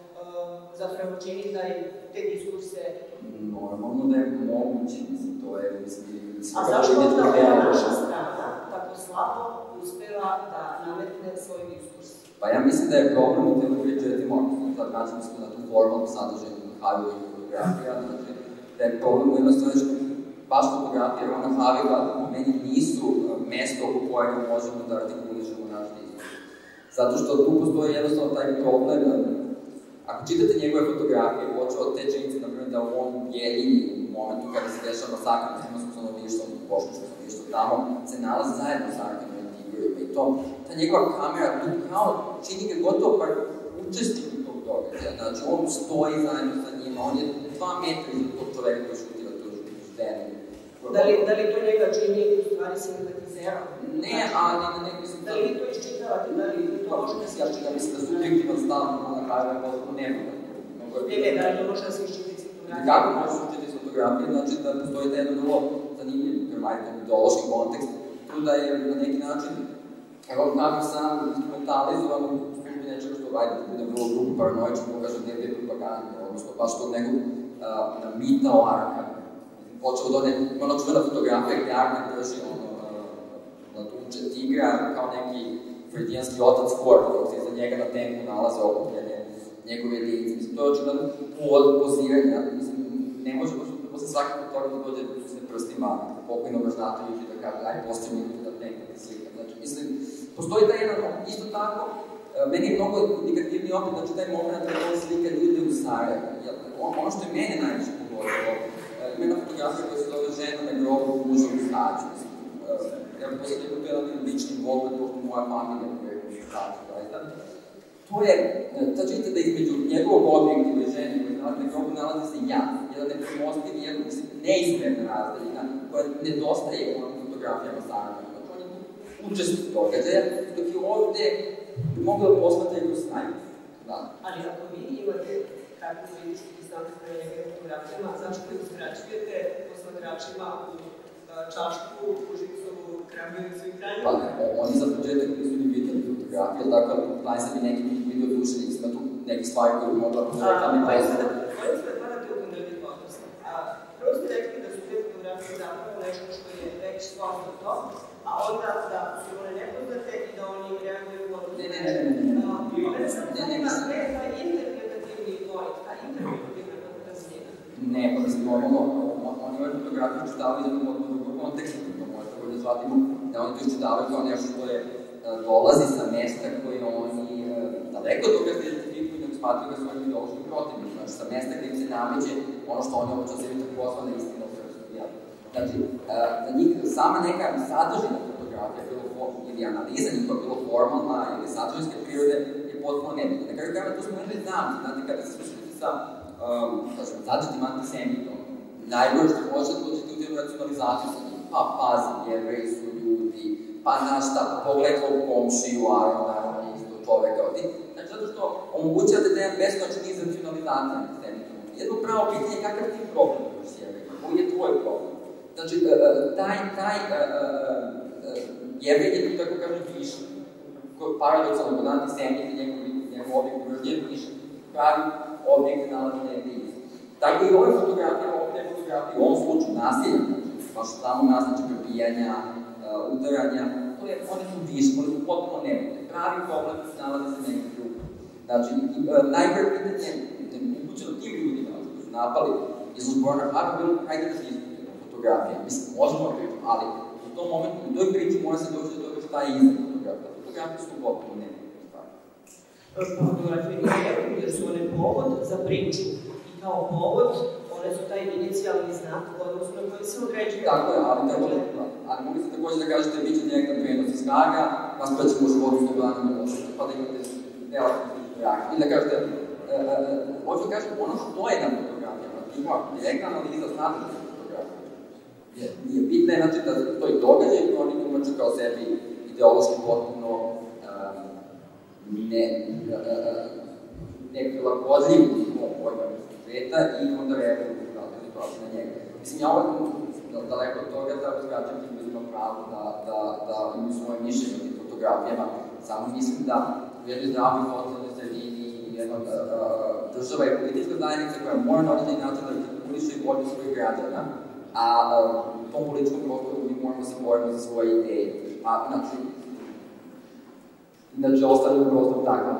zapravo čini te diskurse. Normalno da je moguće, mislim, to je... A zašto onda ova naša strana tako slabo uspeva da nametne svoj diskurs? Pa ja mislim da je problem u temu pričetimo, sad vraćamo se na tu formalnu sadržaju Haviva i fotografija, znači da je problem u jednostavno što baš fotografija i ona Haviva meni nisu mesto oko kojega možemo da artikulišemo naš diskurs. Zato što tu postoji jednostavno taj problem. Ako čitate njegove fotografije, počeo od te činjenice, na primjer, da on jedini u momentu kada se dešava masakr na Hrvatskom stanovništvom, bošnjačkom stanovništvu tamo, se nalazi zajedno sa Arkanom i Tigorima i to, ta njegova kamera tu kao čini ga gotovo par učestviti tog događaja. Znači, on stoji zajedno sa njima, on je 2 metra iza tog čoveka koji šutira tu ženu. Da li to njega čini u stvari simpatizerom? Ne, ali na neki mislim... Da li vi to iščitavate, da li to može da se iščitavate? Ja mislim da subjektivan stav na kraju je potpuno nemoguće. Da li to može da se iščitati iz fotografije? Kako može se učiti iz fotografije? Znači da postoji taj jedan vrlo zanimljiv, ideološki kontekst, tu da je na neki način evo kako sam instrumentalizovan u službi nečega što da bude vrlo grubo paranoično, pokaže da je propaganda, odnosno baš tog nekog mita o Arka. Počeo da ima ona čuvena fotografija gde Arkan drži na tuče tigra kao neki freudijanski otac Ford, dok se iza njega na tenku nalaze okupljene njegove lice. Mislim, to je očigledno povod poziranja. Mislim, ne može posle svakog toga da dođe s prstima pokojnog Ražnatovića i da kaže, aj, postavim mi da tenku da slika. Znači, mislim, postoji taj jedan, isto tako, meni je mnogo indikativni opet, znači taj moment da on slika ljude u Sarajevu. Ono što je mene najviše pogodilo, ima jedna fotografija koja se zove žena na grobu muža u Stađu. Ja bih poslednje to jedan lični pogled, pošto moja familija koja je u Stađu. To je, sad činite da između njegovog objektiva i žene koji nalazi na grobu nalazi se ja, jedan nepremostiv i jedna neizmjerna razdaljina koja nedostaje u onim fotografijama Sarajeva. Znači on je učesnik događaja, dok je ovde mogla da posmatra kroz snajper. Ali ako vi imate takvu političku distancu prema njegovim fotografijama, zašto ne uskraćujete posmatračima u Čačku, Užicovu, Kragujevcu i Kraljevu? Pa ne, oni za početak nisu ni vidjeli fotografije, ali tako taj sam i neki video dušenik, ima tu neki stvari koji bi mogla reklamiti. Koji se padate u kontradiktornost? Prvo ste rekli da su te fotografije zapravo nešto što je već poznato, a onda da su one nepoznate i da oni reaguju u odnosu. Mene samo zanima sve je taj interpretativni point, ta interpretativna praznina. Ne, pa mislim, normalno, oni ove fotografije učitavaju iz jednog drugog konteksta, to možete tako da shvatimo, da oni to učitavaju kao nešto što je dolazi sa mesta koje oni daleko od toga se identifikuju, nego smatruju ga svojim ideološkim protivnim, znači sa mesta gde im se nameće ono što oni obično sebi takozvana istina o srpskom jeziku. Znači, za njih sama neka sadržina fotografija, ili analiza njihova, bilo formalna ili sadržinske prirode, je potpuno nebitna. Na kraju krajeva, to smo imali zamci, znate, kada se susreti sa zadžitim antisemitom, najbolje što može da dođete u tijelu racionalizaciju sa njim, pa pazi, jevreji su ljudi, pa znaš šta, pogledaj tvoj komšiju, Arona, on je isto čoveka od njih. Znači, zato što omogućavate da jedan beskonačan niz racionalizacije antisemitom. Jedno pravo pitanje je kakav ti problem imaš s jevrejima, koji je tvoj problem? Znači, taj jevrej je tu, tako kažem, višak, paradoksalno kod antisemita i njegov objekt mržnje višak, pravi objekt nalazi negde iza. Tako i ove fotografije, u ovom slučaju nasilja, baš samo nasilja prebijanja, udaranja, one su višak, one su potpuno nebitne. Pravi problem se nalazi se negde drugo. Znači, najgore pitanje, upućeno tim ljudima koji su napali izložbu Borna Hara, bilo hajde da se izgledaju fotografije. Mislim, možemo pričati, ali u tom momentu, u toj priči mora se doći do toga šta je iza fotografije. Fotografije su potpuno nebitne stvari. Fotografije nije, jer su one povod za priču. I kao povod, one su taj inicijalni znak, odnosno na koji se određuje. Tako je, ali mogli ste takođe da kažete vi će direktan prenos iz Haga, raspraćemo o životu slobodanja na možete, pa da imate relativno reakciju. I da kažete, hoću da kažem, ono što je na fotografijama, ima direktna analiza sadržaja fotografije. Nije bitno, znači da to je događaj koji oni tumače kao sebi ideološki potpuno neprilagodljiv u tom pojma sveta i onda reaguju u različitoj situaciji na njega. Mislim, ja daleko od toga da uzgrađujem tim ljudima pravo da imaju svoje mišljenje o tim fotografijama. Samo mislim da u jednoj zdravoj socijalnoj sredini jedna država je politička zajednica koja mora na određeni način da artikuliše i volju svojih građana, a u tom političkom prostoru mi moramo se boriti za svoje ideje. Inače, ostavljamo prostor takav.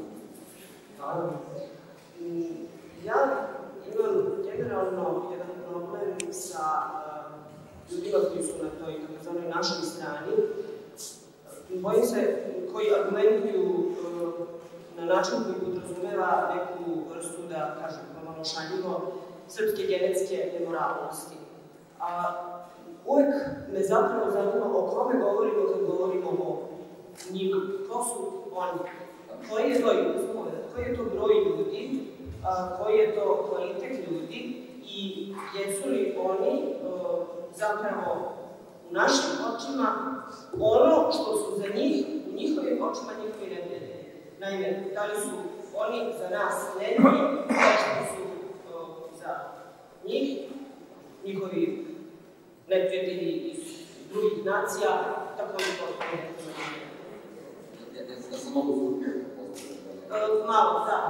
Ja imam generalno jedan problem sa ljudima koji su na toj takozvanoj našoj strani. Bojim se koji argumentuju na način koji podrazumeva neku vrstu, da kažem malo šaljivo, srpske genetske nemoralnosti. Uvek me zapravo zanima o kome govorimo kad govorimo o njima. Ko su oni? Koji je to izgled? Koji je to broj ljudi? Koji je to kvalitet ljudi? I jesu li oni zapravo u našim očima ono što su za njih, u njihovim očima njihovi neprijatelji? Naime, da li su oni za nas neprijatelji, kao što su za njih, njihovi neprijatelji iz drugih nacija, također postoje neprijatelji? Da sam mogu zvuke. Malo, da.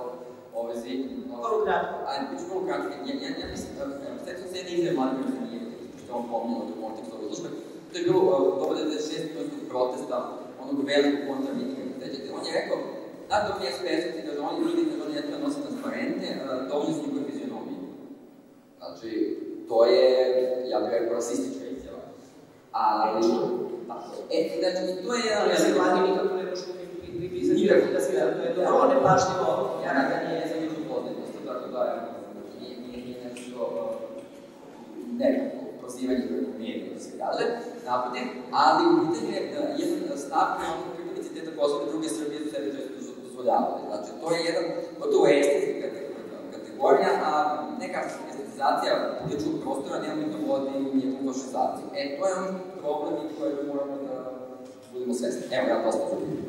Vrlo kratko. Ajde, biću vrlo kratko. Ja mislim, sećam se jedne izjave Vladimira Zanijevića, što je on pominjao u kontekstu ove izložbe. To je bilo doba 96. milijunskog protesta, onog velikog kontramitinga. Sećate, on je rekao, da dok je SPS-ovci, da oni vidi da oni ne treba nositi transparente, dovoljno su njegove fizionomije. Znači, to je, ja bih rekao, rasistička izjava. Ali, znači, to je jedan... Ja se Vladi nikako ne možemo pripisati da se to je vrlo nepažljivo. Ja ga nije za ličnu poznatnost, tako da nije nešto nekako prozivanje koje umijenje, da se kaže, naprotiv, ali u pitanju je jedan stav koji ono pripadnici te takozvane druge Srbije su sebi često dozvoljavali. Znači, to je jedan gotovo estetska kategorija, a neka estetizacija političkog prostora nema mi to vodi u njegovu fašizaciju. To je ono problem i koje moramo da budemo svesni. Evo, ja dosta zavrljivim.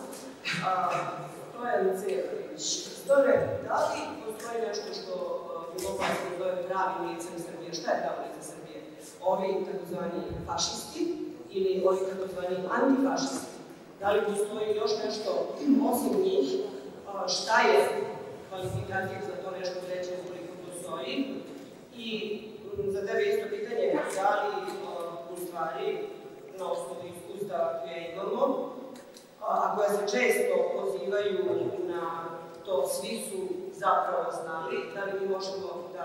To je Store, da li postoji nešto što bi mogla da se zove pravim licem Srbije? Šta je pravo lice Srbije? Ovi takozvani fašisti ili ovi takozvani antifašisti? Da li postoji još nešto osim njih? Šta je kvalifikacija za to nešto reći koliko postoji? I za tebe isto pitanje, da li u stvari na osnovu iskustva koje imamo, a koja se često pozivaju na to svi su zapravo znali, da li mi možemo da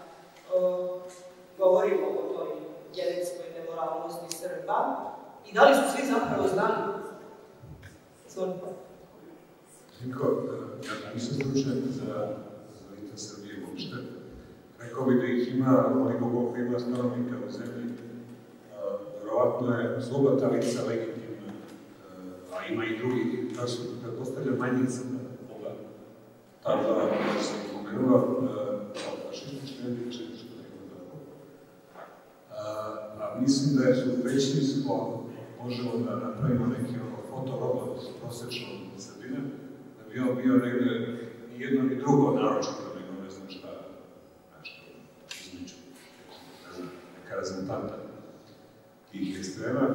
govorimo o toj genetskoj nemoralnosti Srba i da li su svi zapravo znali? Zvonko. Niko, ja nisam stručnjak za lice Srbije uopšte. Rekao bi da ih ima, koliko koliko ima stanovnika u zemlji. Verovatno je zlobata lica legitimna, a ima i drugih, tako su, kad postavlja manjica ova, ta dva koja se pomenula, fašistička, antifašistička, nekako tako. A mislim da su većinsko, možemo da napravimo neki fotorobot prosječnog sredine, da bi on bio negde i jedno i drugo naročito, nego ne znam šta, nešto između, neka rezultanta tih ekstrema.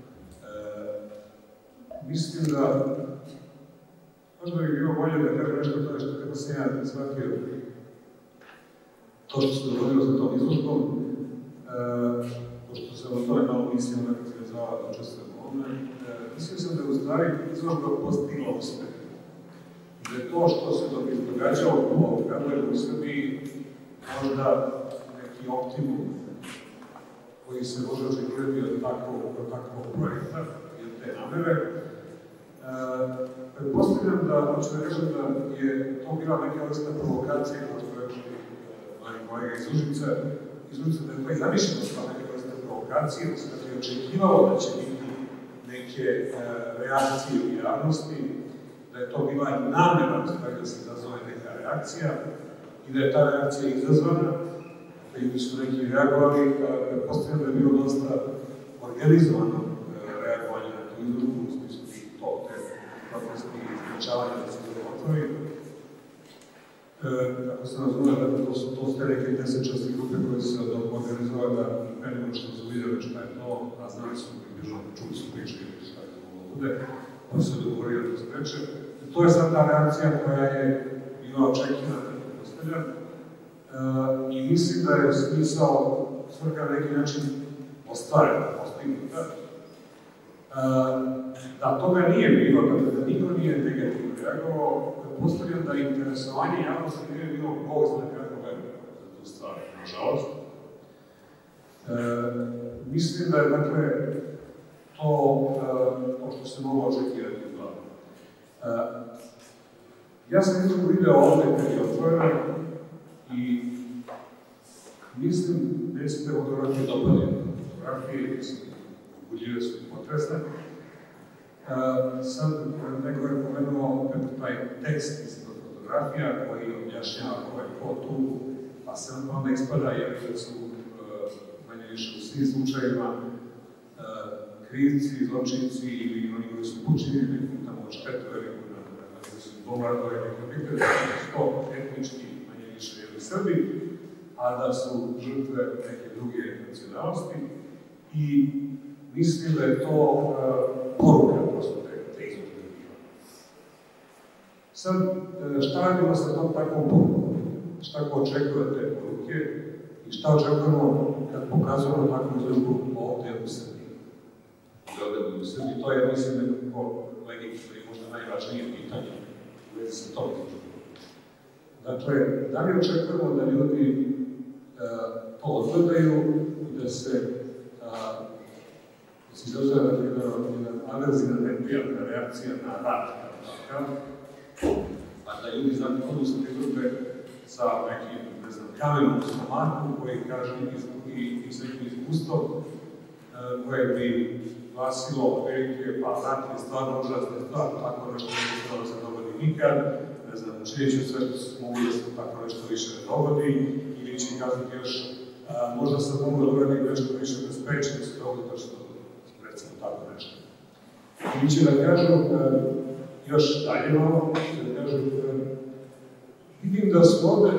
Mislim da možda bi bilo bolje da kažem nešto toga što kako sam ja shvatio to što se dogodilo sa tom izložbom, pošto se o tome malo mislim kako se je zvala da učestvujem ovdje, mislim sam da je u stvari izložba postigla uspeh. I da je to što se događalo po Gabrielu u Srbiji možda neki optimum koji se može očekivati od takvog projekta i od te namere. Pretpostavljam da, hoću da kažem da je to bila neka vrsta provokacije, kao što reći moj kolega iz Užica, da je to i zamišljeno kao neka vrsta provokacije, da se dakle očekivalo da će biti neke reakcije u javnosti, da je to bila namera da se izazove neka reakcija i da je ta reakcija izazvana, da ljudi su neki reagovali, pretpostavljam da je bilo dosta organizovano reagovanje na tu izložbu, u smislu te protesti i izračavanja da se to otvori. kako sam razumio, to su te neke desetčaste grupe koje su se organizovali da pre nego što su vidjeli šta je to, a znali su čuli su priče ili šta je to moglo bude, pa su se dogovorili da spreče. To je sad ta reakcija koja je bila očekivana, tako postavljam. I mislim da je smisao svrha na neki način ostvarena, postignuta. Da toga nije bilo, da niko nije negativno reagovao, pretpostavljam da interesovanje javnosti nije bilo Bog zna kako veliko za tu stvar, nažalost. Mislim da je, dakle, to što se moglo očekivati uglavnom. Ja sam izgled video ovdje kad je otvoreno i mislim da se te fotografije dopadaju. Fotografije, mislim, budljive su potresne. Sad neko je pomenuo opet taj tekst iz fotografija koji objašnjava ko je ko tu, pa se onda ispada jer su manje više u svim slučajevima krivci, zločinci ili oni koji su počinili neku tamo štetu veliku koji su bombardovali neke objekte, da su to etnički manje više ili Srbi, a da su žrtve neke druge nacionalnosti. I mislim da je to poruka prosto te izložbe. Sad, šta radimo sa tom takvom porukom? Šta ko očekuje te poruke i šta očekujemo kad pokazujemo takvu izložbu ovdje u Srbiji? U Srbiji to je, mislim, nekako legitimno i možda najvažnije pitanje u vezi sa tom izložbom. Dakle, da li očekujemo da ljudi to odgledaju i da se izrazuje jedna averzivna, neprijatna reakcija na rat, pa da ljudi odu sa izložbe sa nekim, ne znam, kamenom u stomaku koji kaže iz nekim iskustvom koje bi glasilo velike, pa rat je stvarno užasna stvar, tako nešto ne bi trebalo da se dogodi nikad, ne znam, učinit ću sve što se mogu da se tako nešto više ne dogodi, ili će kazati još, možda sam mogu da uradim nešto više bezpečno se dogodi, to što recimo tako nešto. Ili će da kažu, još dalje malo, da kažu, vidim da su ovde,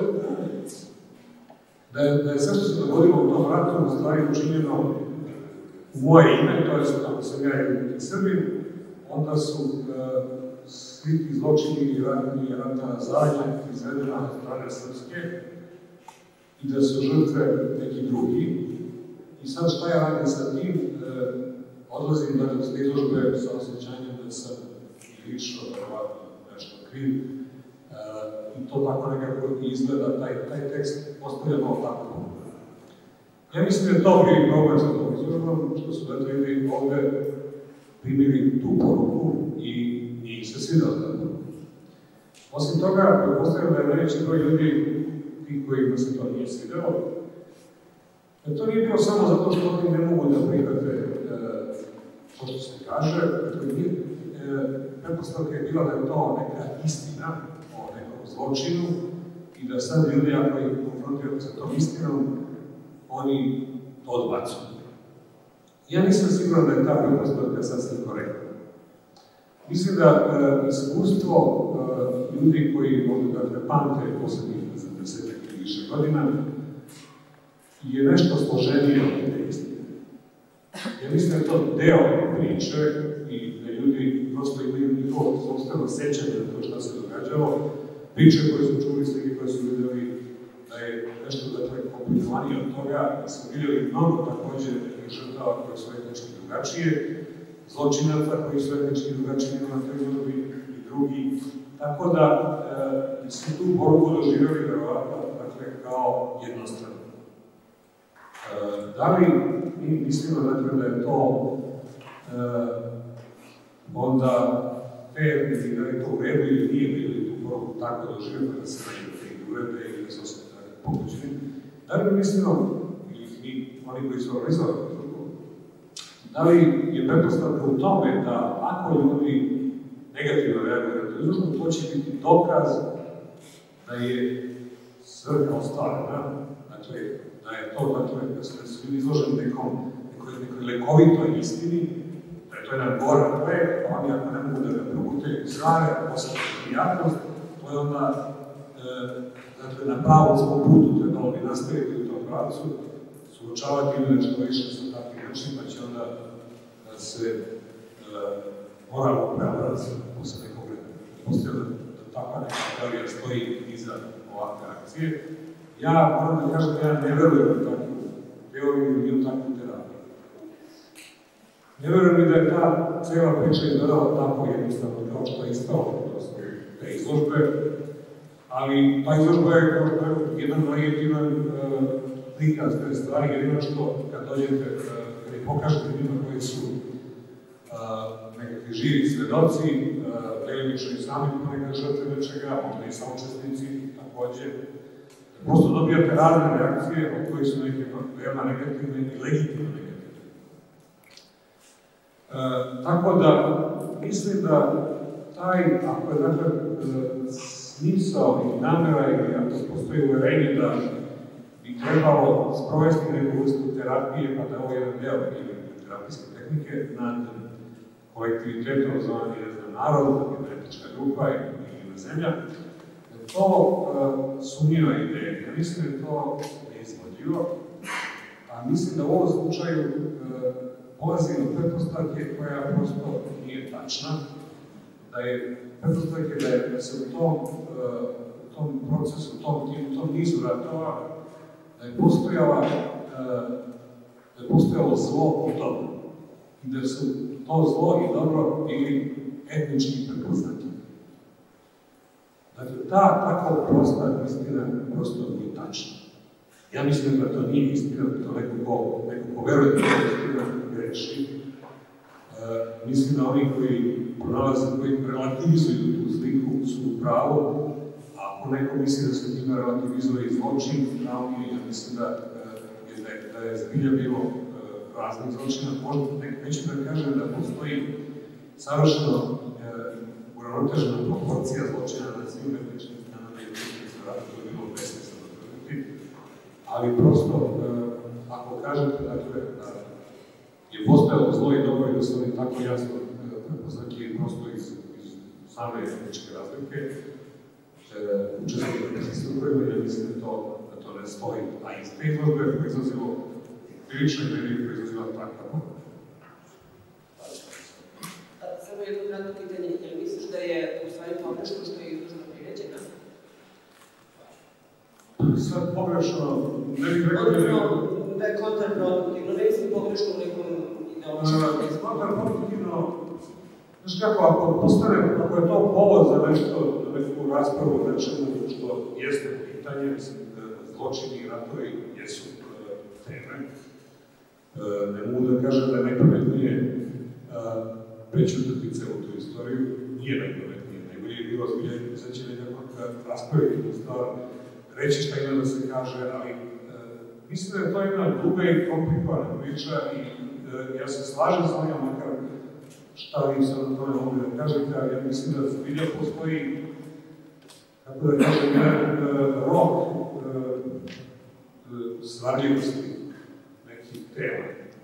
da je sve što se dogodilo u tom ratu u stvari učinjeno u moje ime, to je kako sam ja i Srbin, onda su svi ti zločini i ratna zadnja izvedena od strane Srpske i da su žrtve neki drugi. I sad šta ja radim sa tim? Odlazim dakle s izložbe sa osjećanjem da sam lično verovatno nešto kriv. I to tako nekako izgleda, taj tekst postavljamo tako. Ja mislim da je to bio problem sa tom izložbom, što su dakle ljudi ovde primili tu poruku i nije se svidala ta poruka. Osim toga, pretpostavljam da je najveći broj ljudi, ti kojima se to nije svidelo, da to nije bilo samo zato što oni ne mogu da prihvate to što se kaže, pretpostavka je bila da je to neka istina o nekom zločinu i da sad ljudi, ako ih konfrontiraju sa tom istinom, oni to odbacuju. Ja nisam siguran da je ta pretpostavka sasvim korektna. Mislim da iskustvo ljudi koji mogu da pamte poslednjih 10 ili više godina je nešto složenije od te istine. Ja mislim da je to deo priče i da ljudi prosto imaju njihovo sobstveno sećanje na to šta se događalo. Priče koje su čuli, slike koje su videli, da je nešto komplikovanije od toga, da smo vidjeli mnogo takođe žrtava koje su etnički drugačije, zločinaca koji su etnički drugačije nego na toj izložbi i drugi. Tako da smo tu poruku doživjeli verovatno kao jednostrano. Da li mi mislimo da je to onda fair ili da je to u redu ili nije ili tu poruku tako doživjeli da se nekako urede ili da se osjeti pokućeni? Da li mi mislimo, ili oni koji su organizovali da li je pretpostavka u tome da ako ljudi negativno reaguju na tu izložbu, to će biti dokaz da je svrha ostvarena, dakle, da je to, dakle, da su ljudi izloženi nekoj lekovitoj istini, da je to jedan gorak lek, pa oni ako ne mogu da ga progutaju iz rane, posle prijatnost, to je onda dakle, na pravom svom putu trebalo bi nastaviti u tom pravcu, suočavati ljude što više sa takvim način, pa će onda da se moralno preobraz posle nekog vremena. Postavljamo da takva neka teorija stoji iza ovakve akcije. Ja moram da kažem da ja ne verujem u takvu teoriju i u takvu terapiju. Ne verujem i da je ta cela priča izgledala tako jednostavno kao što je ispalo te izložbe, ali ta izložba je kao što je jedan legitiman prikaz te stvari, jedino što kad dođete, kad ih pokažete ljudima koji su nekakvi živi svedoci, delimično i sami ponekad žrtve nečega, možda i saučesnici takođe, prosto dobijate razne reakcije od kojih su neke veoma negativne i legitimno negativne. Tako da, mislim da taj, ako je dakle smisao i namera ili ako postoji uverenje da bi trebalo sprovesti neku vrstu terapije, pa da je ovo jedan deo ili terapijske tehnike nad kolektivitetom zvani, ne znam, narod, kibernetička grupa ili zemlja, to sumnjiva ideja. Ja mislim da je to neizvodljivo, a mislim da u ovom slučaju polazi od pretpostavke koja prosto nije tačna, da je pretpostavke da se u tom procesu, u tom nizu ratova, da je postojalo zlo u dobro. I da su to zlo i dobro bili etnički prepoznati. Dakle, tako prosta istina prosto nije tačna. Ja mislim da to nije istina, da to neko ko veruje da je istina greši. Mislim da oni koji pronalaze, koji relativizuju tu sliku su u pravu, a ako neko misli da se njima relativizuje i zločin, pravo nije. Ja mislim da je zbilja bilo raznih zločina. Možda neću da kažem da postoji savršeno uravnotežena proporcija zločina na svim etničkim stranama i etničkim stranama, to je bilo besmisleno tvrditi, ali prosto, ako kažete da je postojalo zlo i dobro i da su oni tako jasno prepoznati prosto iz same etničke razlike, učestvujete sa strukovima i ja mislim da to ne stoji, a iz te izložbe je proizlazilo prilično i meni je proizlazila takva. Samo jedno kratko pitanje, jel misliš da je u stvari pogrešno što je izložba priređena? Sad pogrešno, ne bih rekao da je... Da je kontraproduktivno, ne mislim pogrešno u nekom ideološkom. Kontraproduktivno, znaš kako, ako je to povod za nešto, za neku raspravu, nečemu što jeste pitanje, mislim da zločini i ratovi jesu teme. Ne mogu da kažem da je najpametnije prećutati celu tu istoriju, nije najpametnije, najbolje je bilo zbilje izaći nekako da raspraviti tu stvar, reći šta ima da se kaže, ali mislim da je to jedna duga i komplikovana priča i ja se slažem s ovim, makar šta vi sad na tome mogu da kažete, ali ja mislim da zbilja postoji, kako da kažem, jedan rok svarljivosti nekih tema.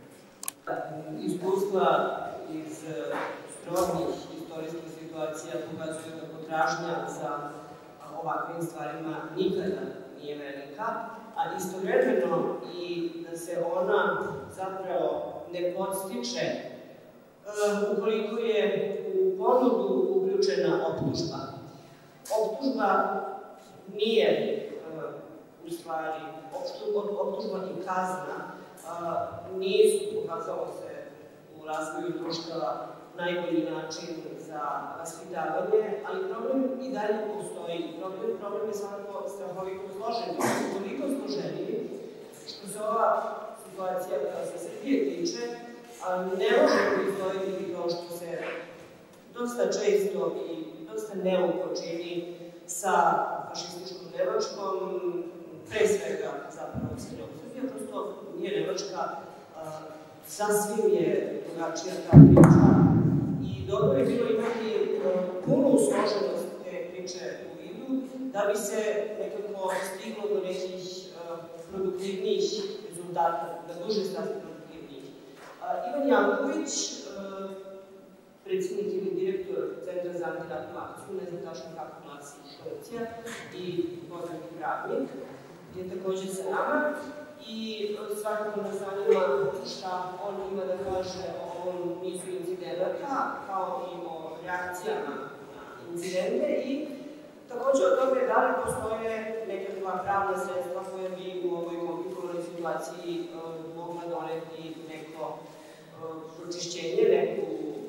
Iskustva iz srodnih istorijskih situacija pokazuju da potražnja za ovakvim stvarima nikada nije velika, a istovremeno i da se ona zapravo ne podstiče ukoliko je u ponudu uključena optužba. Optužba nije u stvari, optužba i kazna nisu, pokazalo se u razvoju društva, najbolji način za vaspitavanje, ali problem i dalje postoji. Problem je svakako strahovito složen. Toliko složeniji što se ova situacija koja se Srbije tiče ne može proizvoditi kao što se dosta često i dosta neuko čini sa fašističkom Nemačkom, pre svega zapravo Srbija. Srbija prosto nije Nemačka, sasvim je drugačija ta priča i dobro je bilo imati punu složenost te priče u vidu da bi se nekako stiglo do nekih produktivnijih rezultata, da duže stati produktivnijih. Ivan Janković predsjednik ili direktor Centra za antiratnu akciju, ne znam tačno kako glasi funkcija, i poznati pravnik je također sa nama. I svakako nas zanima šta on ima da kaže o ovom nizu incidenata, kao i o reakcijama na incidente i također o tome da li postoje nekakva pravna sredstva koje bi u ovoj komplikovanoj situaciji mogla doneti neko pročišćenje, neku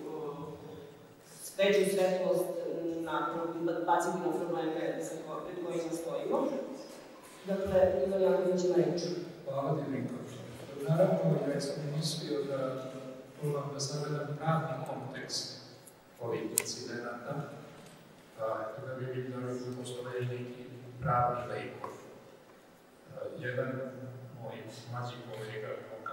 veću svetlost baciti na probleme pred kojima stojimo. Dakle, Ivan Janković ima reč. Hvala ti, Vinko. Naravno, ja sam mislio da probam da sagledam pravni kontekst ovih incidenata, da bi vidim da li postoje neki pravni lejkov. Jedan moj mlađi kolega,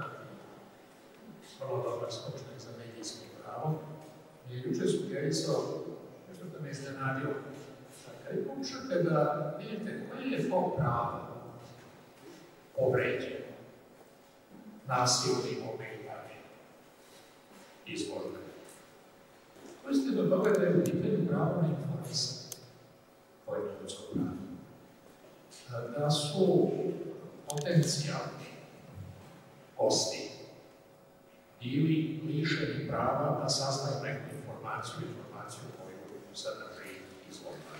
vrlo dobar stručnjak za medijsko pravo, je juče sugerisao, nešto da me iznenadio, kad pokušate da vidite koje je to pravo povređeno nasilnim ometanjem izložbe. Koji ste do toga da je u pitanju pravo na informisanje, koje je ljudsko pravo? Da su potencijalni gosti ili lišeni prava da saznaju neku informaciju koju sadrži izložba.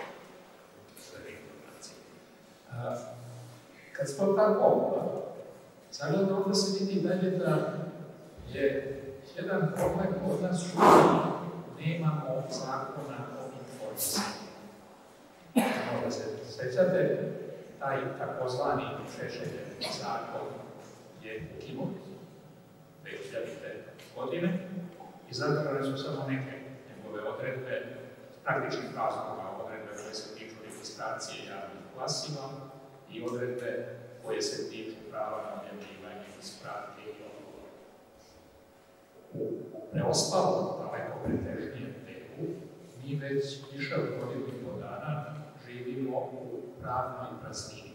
Kad smo tako sagledamo, onda se vidi dalje da je jedan problem kod nas što nemamo zakona o informisanju. Možda se sećate, taj takozvani Šešeljev zakon je ukinut 2000. godine i zadržane su samo neke njegove odredbe, praktičnih razloga, odredbe koje se tiču registracije javnih glasila i odredbe koje se tiču prava na objavljivanje ispravke i odgovora. U preostalom, daleko pretežnijem delu, mi već više od godinu i po dana živimo u pravnoj praznini.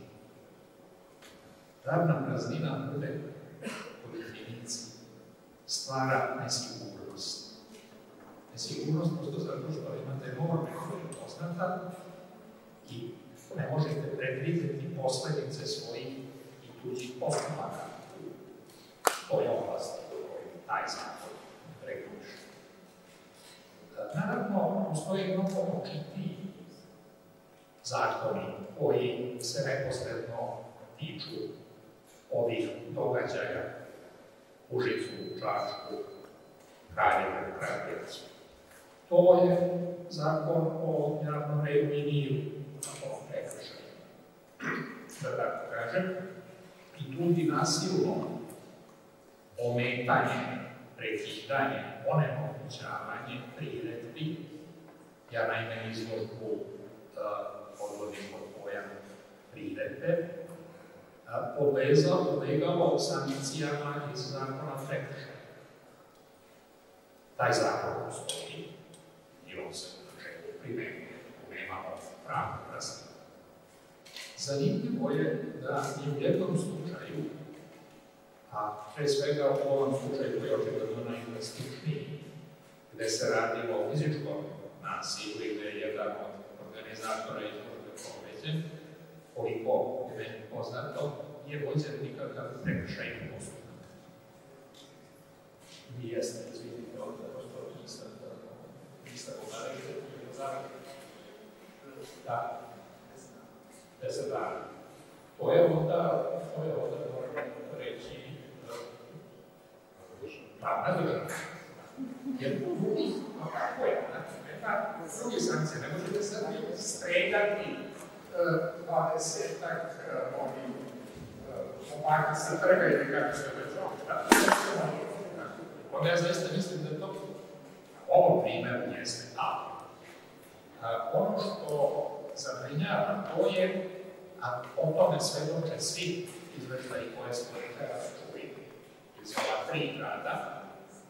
Pravna praznina bude po definiciji stvara nesigurnost. Nesigurnost prosto zato što imate norme koje je poznata i ne možete predvidjeti posledice svojih i tuđih postupaka u toj oblasti koju taj zakon reguliše. Naravno, postoji mnogo očitiji zakoni koji se neposredno tiču ovih događaja u Žicu, Čačku, Kraljevu, Kragujevcu. To je zakon o javnom redu i miru, da tako kažem, i tu bi nasilno ometanje, prekidanje, onemogućavanje priredbi, ja naime izložbu podvodim pod pojam priredbe, podlegalo sankcijama iz zakona prekršaja. Taj zakon postoji i on se u načelu primenjuje, nemamo pravnu prazninu. Zanimljivo je da ni u jednom slučaju, a pre svega u ovom slučaju koji je očigledno najdrastičniji, gde se radilo o fizičkom nasilju i gde je jedan od organizatora izložbe povređen, koliko je meni poznato, nije vođen nikakav prekršajni postupak. Vi jeste, izvinite, ovdje prosto niste govorili, da, 10 dana. To je onda, moramo reći, pravna država. Jer kako je, nema drugi sankcije, ne možete sad streljati 20-ak opaka sa trga ili kako se već onda ja zaista mislim da to ovo primjer jeste tako. Ono što zabrinjava, to je, a o tome svedoče svi izveštaji koje smo čuli iz ova 3 grada,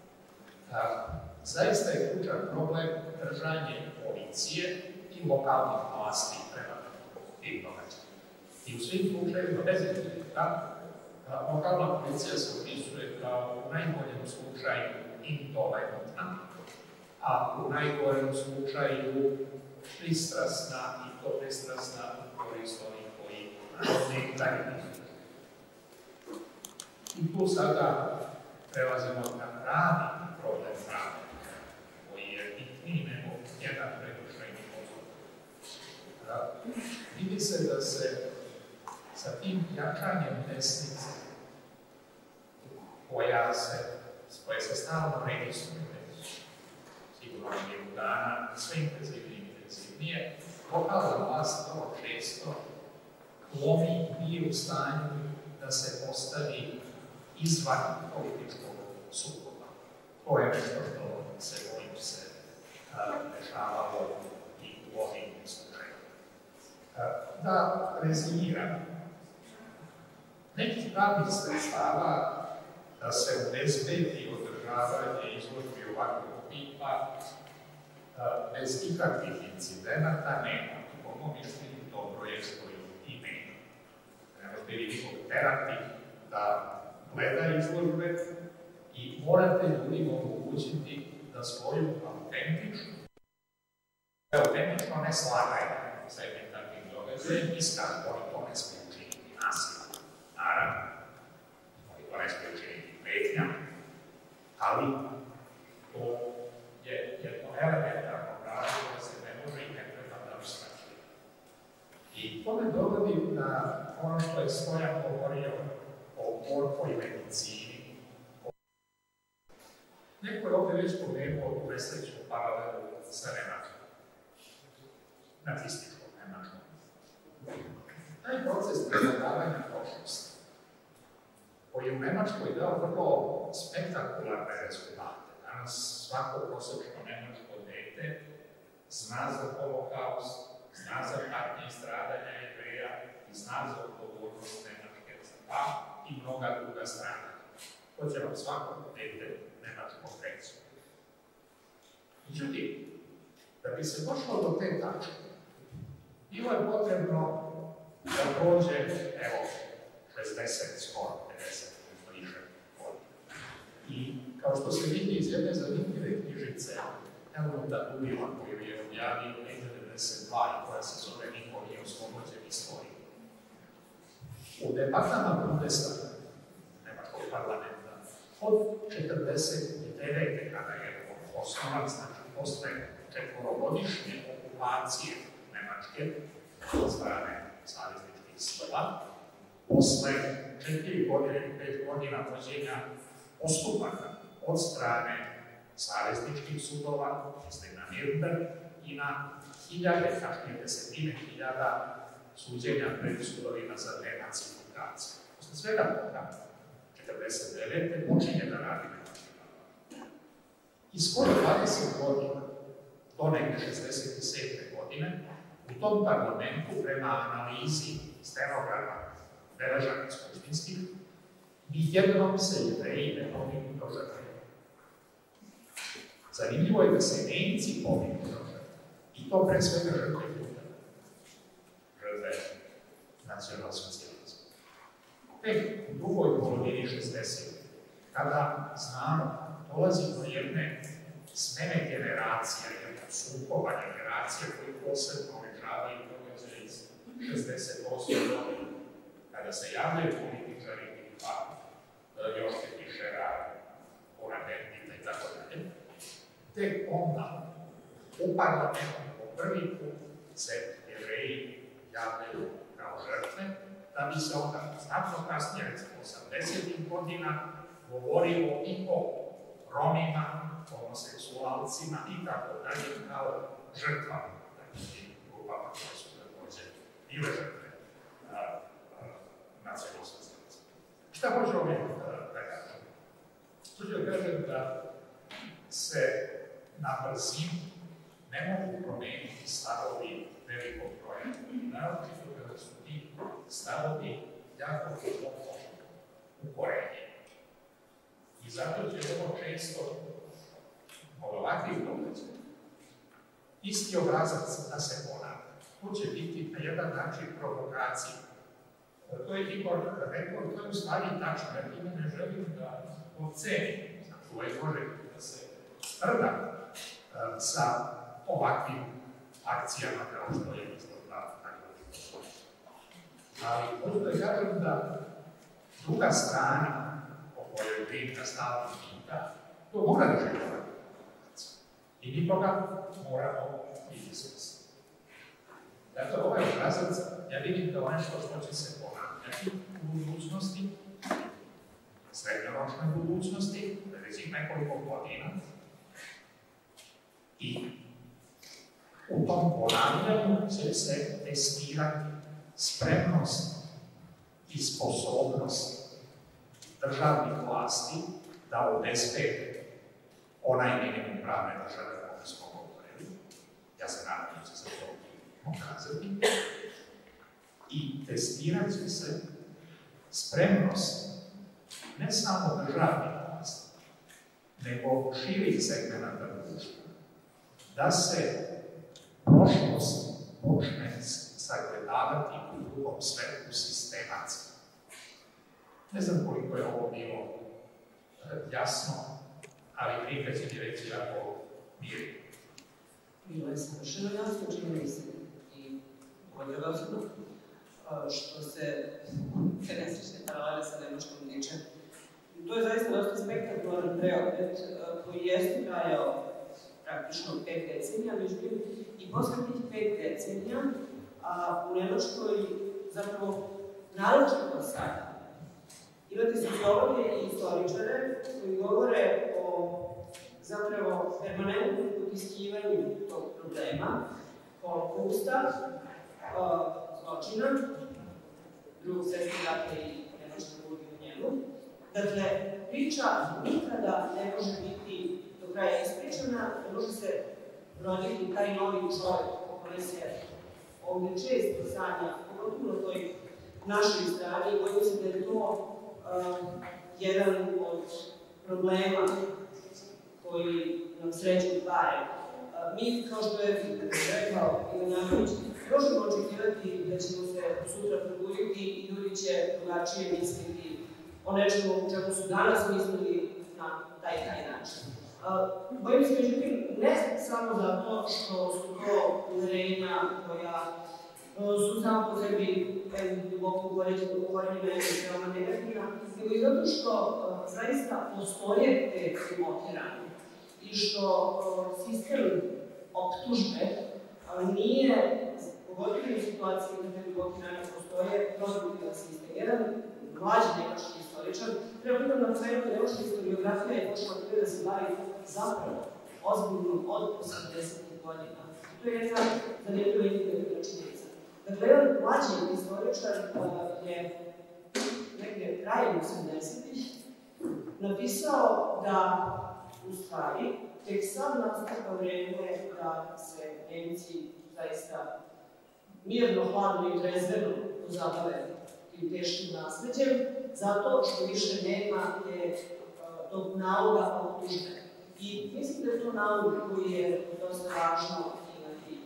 zaista je ključan problem držanje policije i lokalnih vlasti prema tim događajima. I u svim slučajima, bez izuzetka, lokalna policija se opisuje kao u najboljem slučaju intolerantna, a u najgorem slučaju pristrasna i to pristrasna korist onih koji ne daju. I tu sada prelazimo na pravi problem prava, koji je bitniji nego jedan prekršajni postupak. Vidi se da se sa tim jačanjem desnice, koje se stalno registruje, sigurno jednog dana, sve intenzivnije, lokalna vlast vrlo često lomi i nije u stanju da se postavi izvan političkog sukoba. To je nešto što se, bojim se, dešavalo i u ovim slučajima. Da rezimiram, nekih pravnih sredstava da se obezbedi održavanje izložbi ovakvog tipa bez ikakvih incidenata nema. Po mom mišljenju dobro je što i nema. Ne možete vi nikog terati da gleda izložbe i morate ljudima omogućiti da svoju autentično neslaganje sa jednim takvim događajem iskažu. Oni to ne smiju učiniti nasilno, naravno. Oni to ne smiju učiniti pretnjama, ali to je jedno elementarno pravo koje se ne može i ne treba da uskraćuje. I to me dovodi na ono što je Stojan govorio o morfoj medicini. Neko je ovdje već pomenuo tu nesrećnu paralelu sa Nemačkom. Nacističkom Nemačkom. Taj proces prevladavanja prošlosti, koji je u Nemačkoj dao vrlo spektakularne rezultate. Danas svako prosečno nemačko dete zna za holokaust, zna za patnje i stradanja Jevreja i zna za odgovornost Nemačke za i mnoga druga strana. To će vam svako dete nemačkom reći. Međutim, da bi se došlo do te tačke, bilo je potrebno da prođe, evo, 60, skoro 50, više godina. I kao što se vidi iz jedne zanimljive knjižice, Helmuta Dubila, koju je objavio 1992 i koja se zove Niko nije oslobođen istoriji. U debatama Bundestaga, nemačkog parlamenta, od 1949. kada je osnovan, znači posle četvorogodišnje okupacije Nemačke od strane savezničkih sila, posle 4 godine i 5 godina vođenja postupaka od strane savezničkih sudova, mislim na Nürnberg, i na hiljade, kažnije desetine hiljada suđenja pred sudovima za denacifikacije. Posle svega toga, 1949. počinje da radi nemački parlament. I skoro 20 godina, do negde 1967. godine, u tom parlamentu, prema analizi stenograma beležaka skupštinskih, nijednom se Jevreji ne pominju do žrtve. Zanimljivo je da se Nemci pominju do žrtve. I to pre svega žrtve Juda. Žrtve nacionalsocijalizma. Tek u drugoj polovini 60. kada znamo, dolazi do jedne smene generacija, jednog sukoba generacija koji posebno oličavaju događaje iz 68. godine, kada se javljaju političari tipa Joške Fišera, Ona Bernita i tako dalje, tek onda u parlamentu po prvi put se Jevreji javljaju kao žrtve, da bi se onda znatno kasnije, recimo 80. godina, govorilo i o Romima, homoseksualcima i tako dalje, kao žrtvama, takvim grupama koje su takođe bile žrtve nacionalsocijalizma. Šta hoću ovdje da kažem? Hoću da kažem da se na brzinu ne mogu promeniti stavovi velikog broja. Naročito kada su ti stavovi jako duboko ukorenjeni. I zato će vrlo često od ovakvih događaja isti obrazac da se ponavlja. To će biti na jedan način provokacija. To je Igor rekao, to je u stvari tačno, jer time ne želim da ocenim, znači ovaj može da se sprda sa ovakvim akcijama kao što je izgleda takva. Ali možda da kažem da druga strana o kojoj Glinka stalno pita, to mora da živi ovakvu akciju. I mi toga moramo biti svjesni. Dakle, ovaj obrazac, ja vidim kao nešto što će se ponavljati u budućnosti, srednjoročnoj budućnosti, recimo nekoliko godina. I u tom ponavljanju će se testirati spremnost i sposobnost državnih vlasti da obezbede onaj minimum pravne države o kojoj smo govorili. Ja se nadam da će se to pokazati. I testirat će se spremnost ne samo državnih vlasti, nego širih segmenata društva, da se prošlost počne sagledavati u drugom svetlu sistematski. Ne znam koliko je ovo bilo jasno, ali Glinka će mi reći ako miri. Bilo je savršeno jasno, čini mi se i podrebavno, što se te nesrećne paralele sa Nemačkom tiče. To je zaista dosta spektakularan preokret koji jeste trajao praktično 5 decenija, međutim i posle tih 5 decenija u Nemačkoj zapravo naročito sada imate sociologe i istoričare koji govore o zapravo permanentnom potiskivanju tog problema, holokausta, zločina, Drugog svjetskog rata i nemačke uloge u njemu. Dakle, priča nikada ne može biti do kraja ispričana, ne može se roditi taj novi čovjek o kojoj se ovdje često sanja, pogotovo na toj našoj strani, i bojim se da je to jedan od problema koji nam sreću tvare. Mi, kao što je rekao Ivanović, možemo očekivati da ćemo se sutra probuditi i ljudi će drugačije misliti o nečemu u čemu su danas mislili na taj način. Bojim se, međutim, ne samo zato što su to uverenja koja su samo po sebi duboko ukorenjena i veoma negativna, nego i zato što zaista postoje te blokirane i što sistem optužbe nije, pogotovo u situaciji kada te blokirane postoje, produktivan sistem. Jedan mlađi nemački istoričar, treba pitam na svemu da nemačka historiografija je počela da se bavi zapravo ozbiljno od 80. godina. To je jedna zanimljiva indikativna činjenica. Dakle, jedan mlađi istoričar je negdje krajem 80-ih napisao da u stvari tek sad nastupa vreme da se Nemci zaista mirno, hladno i trezveno pozabave tim teškim nasleđem, zato što više nema tog naloga optužbe. I mislim da je to nalog koji je dosta važno imati.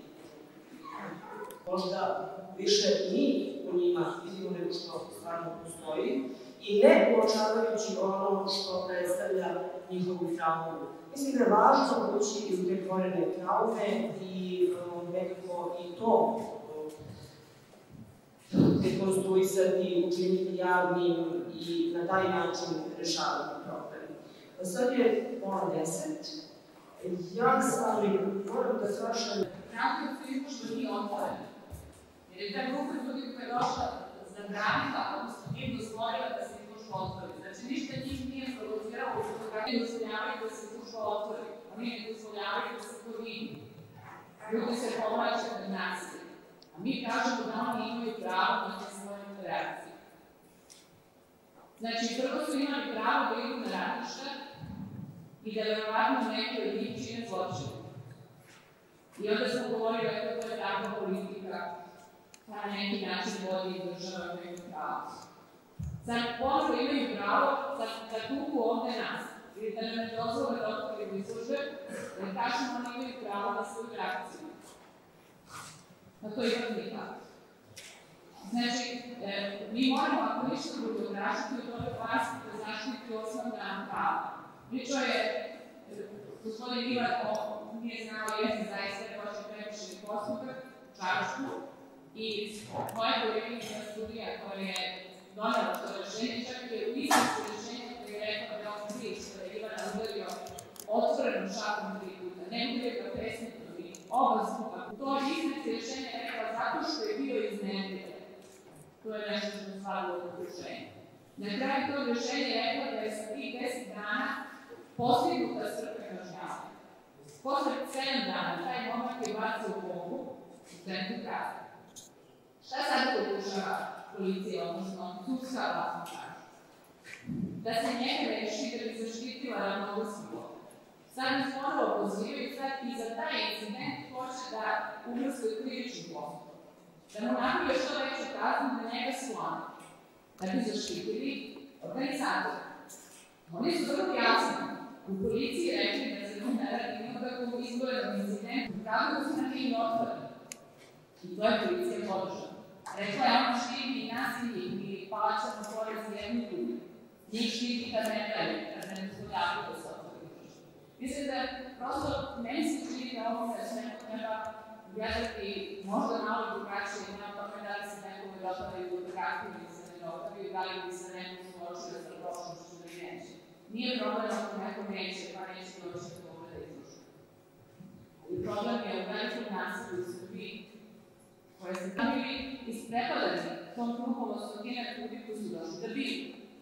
Možda više mi u njima vidimo nego što stvarno postoji i ne uočavajući ono što predstavlja njihovu traumu. Mislim da je važno ući i u te korene traume i nekako i to dekonstruisati, učiniti javnim i na taj način rešavati problem. Sad je 9:30. Ja sam moram da svašam... Pravda se izpošto nije otvorena. Jer je ta grupa ljudi koja je došla zabranila, odnosno nije dozvolila da se izpošto otvori. Znači, ništa njih nije provociralo u fotografiji, dozvoljavaju da se izpošto otvori. Oni ne dozvoljavaju da se to vidi. Ljudi se povlačaju na nasilje. A mi kažemo da oni imaju pravo na svoje interakcije. Znači, prvo su imali pravo da idu na ratište i da verovatno neki od njih čine zločine. I onda smo govorili da to je takva politika, pa na neki način vodi i država imaju pravo. Sad, posle imaju pravo da tuku ovde nas, ili da nam ne dozvole da otvorimo izložbe, da kažemo oni imaju pravo na svoju reakciju. Na to ipak nikako. Znači, mi moramo, ako ništa drugo, tražiti od ove vlasti da zaštiti osnovna prava. Pričao je gospodin Ivan nije znao jeste zaista je počeo prekršeni postupak u Čačku i moja koleginica studija koja je donela to rešenje, čak je u izvrstu rešenja koja je rekla da on krič kada je Ivana udario otvorenom šakom 3 puta. Ne bude ga presmetili oba zvuka. U toj izvrstu rešenja je rekla zato što je bio iznemiren. To je nešto što je stvarilo od rešenja. Na kraju tog rešenja je rekla da je sa tih 10 dana postignuta svrha kažnjavanja. Posle 7 dana taj momak je bacio u bombu u centru grada. Šta sad pokušava policija, odnosno sudska vlast kaže? Da se njega reši da bi zaštitila ravnodušno. Sad nas ponovo pozivaju sad i za taj incident hoće da uvrste u krivični postupak. Da mu napravi što veće kazne da njega sklone. Da bi zaštitili organizatora. Oni su vrlo jasni. U policiji rekli da se ne radi nikakvom izgovornom incidentu, kako da su na tim otvoreni. I to je policija podržala. Rekla je ono štiti i nas i njih, mi plaćamo porez jednu drugu. Njih štiti kad ne daju, kad ne dozvoljavaju da se otvori. Mislim da prosto meni se čini da ovo se neko treba gledati možda malo drugačije, ne o tome da li se nekome dopavaju fotografije ili se ne dopavaju, da li bi se neko suočio sa prošlošću da i neće. Nije problem ako neko neće, pa neće doći do toga da izluša. Ali problem je u velikom nasilju u Srbiji, koje se bili isprepadani tom grupom od stotina ljudi koji su došli da bili.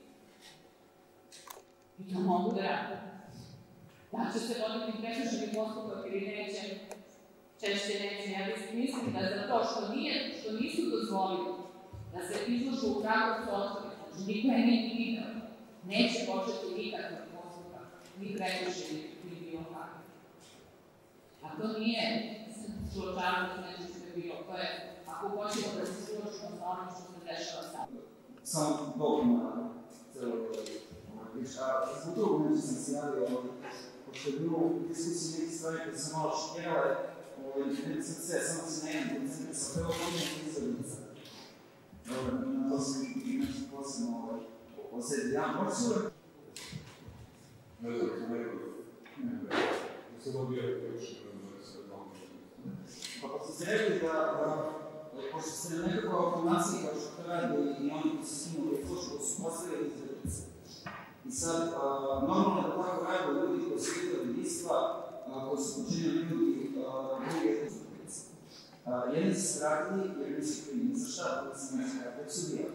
I to mogu da rade. Da će se voditi prekršeni postupak ili neće, češće neće. Ja mislim da za to što nisu dozvolili da se izlušu u Kragovcu otvori, znači niko je nije nikad, neće početi nikakav postupak, ni prekršeni, ni bilo kako. A to nije suočavanje s nečim što je bilo, to je ako hoćemo da se suočimo sa onim što se dešava sad. Samo dopuna celog priča. Zbog toga neću sam se javio, pošto je bilo u diskusiji nekih stvari koje se malo šokirale, ne sam sve, samo se ne jedan koncentra sa prvo počinjeg izglednica. Na to sam nešto posebno osjetio. Ja, možeš se uvek? Ne znam, sam nekako. Ne sam odbijao previše da se Pa pošto ste rekli da pošto se nekako automatski kao što to radi i oni koji su s njim slušali su postavili izglednice. I sad, normalno je da tako rade ljudi koji su vidjeli ubistva, koji su počinili ljudi druge izglednice. Jedni se skratili, jedni se krivi ni za šta, drugi se ne skratili, su bijeli.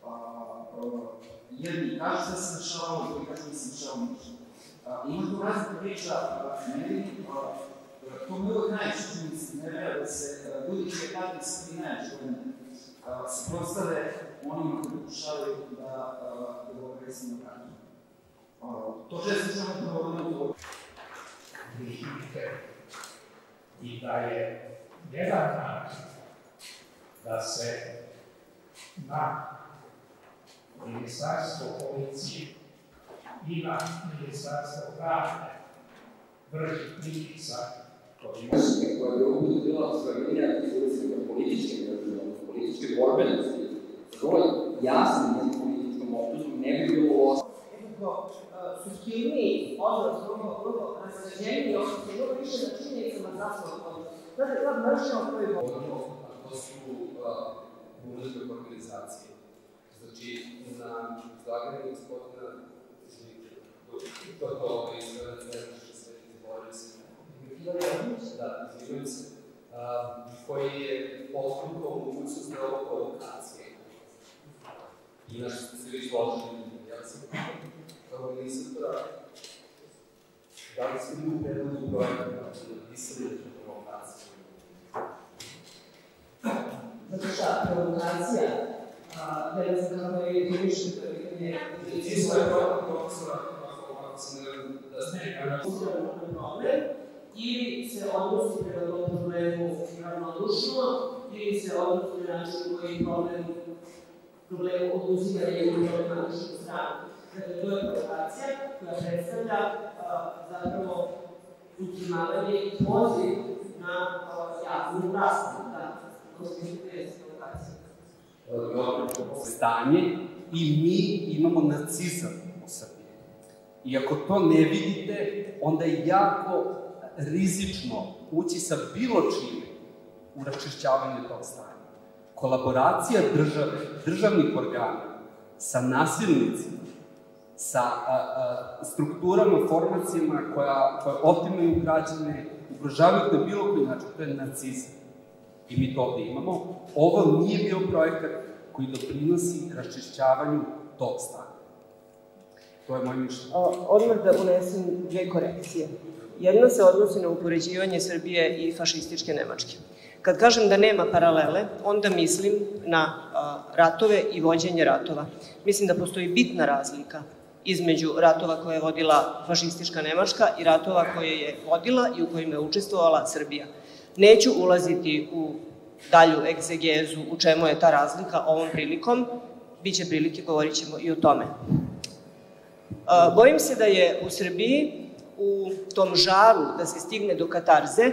Jedni kažu da se dešavalo, drugi kažu da se dešavalo ništa. Ima tu razne priča, ne vidim, to mi uvijek najveće činjenice, ne vera da se ljudi čije patnje se ti najveće godine suprotstave onima koji pokušavaju da ovo agresivno kažu. To često ćemo da govorimo u i da je jedan način da se na Ministarstvo policije i na Ministarstvo pravde vrši pritisak koji koja je ovdje bila osvrljenja političke borbenosti, vrlo jasnim političkom optužnom ne bi bilo loše. Nekako suštivniji odnos, vrlo razređeniji odnos, je vrlo više na činjenicama zasnovano. Znate, ta mržnja o kojoj govorimo. To su umetne organizacije. Znači, na izlaganju gospodina to je izgledanje sve izborio se. Da, izvinujem se. Koji je postukao mogućnost da ovo provokacije. I na što ste svi izloženi. Ja sam organizatora. Da li ste bili u predlogu projekta napisali da provokacije? Zato šta, provokacija, ne znam kako je jedinično pitanje. Isto je profesora, ako se ne da ste problem, ili se odnosi prema tom problemu ravnodušno, ili se odnosi na način koji je problem oduzimanja ili problematičnu stranu. Dakle, to je provokacija koja predstavlja zapravo ultimavanje i poziv na javnu raspravu. stanje i mi imamo nacizam u Srbiji. I ako to ne vidite, onda je jako rizično ući sa bilo čime u raščišćavanje tog stanja. Kolaboracija države, državnih organa sa nasilnicima, sa strukturama, formacijama koje otimaju građane, ugrožavaju na bilo koji način, to je nacizam. I mi to ovde imamo. Ovo nije bio projekat koji doprinosi raščišćavanju tog stanja. To je moj mišljenje. Odmah da unesem dve korekcije. Jedna se odnosi na upoređivanje Srbije i fašističke Nemačke. Kad kažem da nema paralele, onda mislim na ratove i vođenje ratova. Mislim da postoji bitna razlika između ratova koje je vodila fašistička Nemačka i ratova koje je vodila i u kojima je učestvovala Srbija. Neću ulaziti u dalju egzegezu u čemu je ta razlika ovom prilikom. Biće prilike, govorit ćemo i o tome. Bojim se da je u Srbiji, u tom žaru da se stigne do katarze,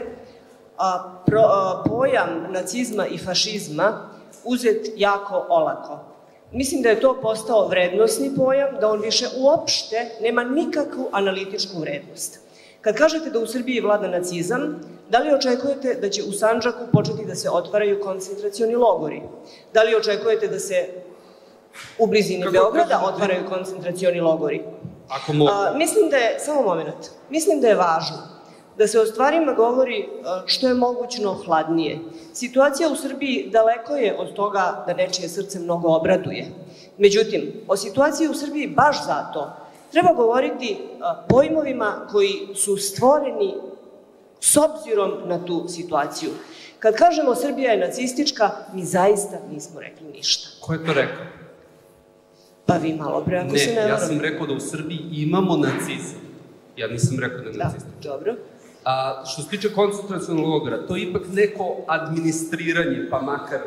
pojam nacizma i fašizma uzet jako olako. Mislim da je to postao vrednosni pojam, da on više uopšte nema nikakvu analitičku vrednost. Kad kažete da u Srbiji vlada nacizam, da li očekujete da će u Sandžaku početi da se otvaraju koncentracioni logori? Da li očekujete da se u blizini Beograda otvaraju koncentracioni logori? Mislim da je, samo moment, mislim da je važno da se o stvarima govori što je mogućno hladnije. Situacija u Srbiji daleko je od toga da nečije srce mnogo obraduje. Međutim, o situaciji u Srbiji baš zato treba govoriti pojmovima koji su stvoreni s obzirom na tu situaciju. Kad kažemo Srbija je nacistička, mi zaista nismo rekli ništa. Ko je to rekao? Pa vi malo pre, ako se ne varam. Ne, ja sam rekao da u Srbiji imamo nacizam. Ja nisam rekao da je nacistički. Da, dobro. Što se tiče koncentracionog logora, to je ipak neko administriranje, pa makar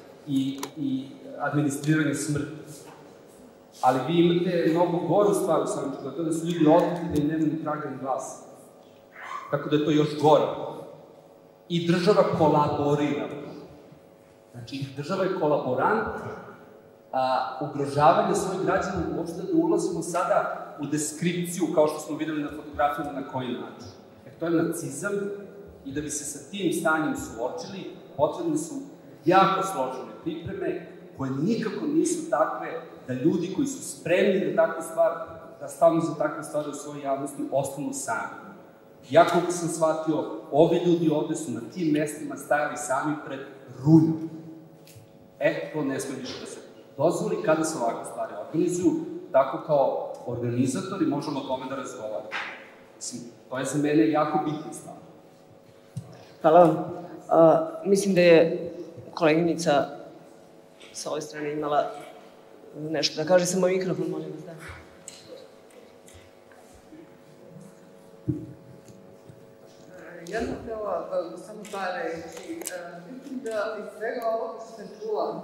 i administriranje smrti. Ali vi imate mnogo goru stvar u Sandžaku, to da su ljudi otkrili da im nema ni traga ni glasa. Tako da je to još gore. I država kolaborira. Znači, država je kolaborant, ugrožavanje svojih građana, uopšte da ulazimo sada u deskripciju, kao što smo videli na fotografijama, na koji način. To je nacizam i da bi se sa tim stanjem suočili, potrebne su jako složene pripreme koje nikako nisu takve da ljudi koji su spremni da stavnu za takve stvari u svojoj javnosti ostanu sami. Ja koliko sam shvatio, ovi ljudi ovde su na tim mestima stajali sami pred ruljom. To ne sme više da se dozvoli kada se ovakve stvari organizuju, tako kao organizatori možemo o tome da razgovaramo. To je za mene jako bitna stvar. Hvala vam. Mislim da je koleginica sa ove strane imala nešto da kaže, samo mikrofon, molim vas, da. Ja sam htjela samo par reći. Mislim da iz svega ovoga što sam čula,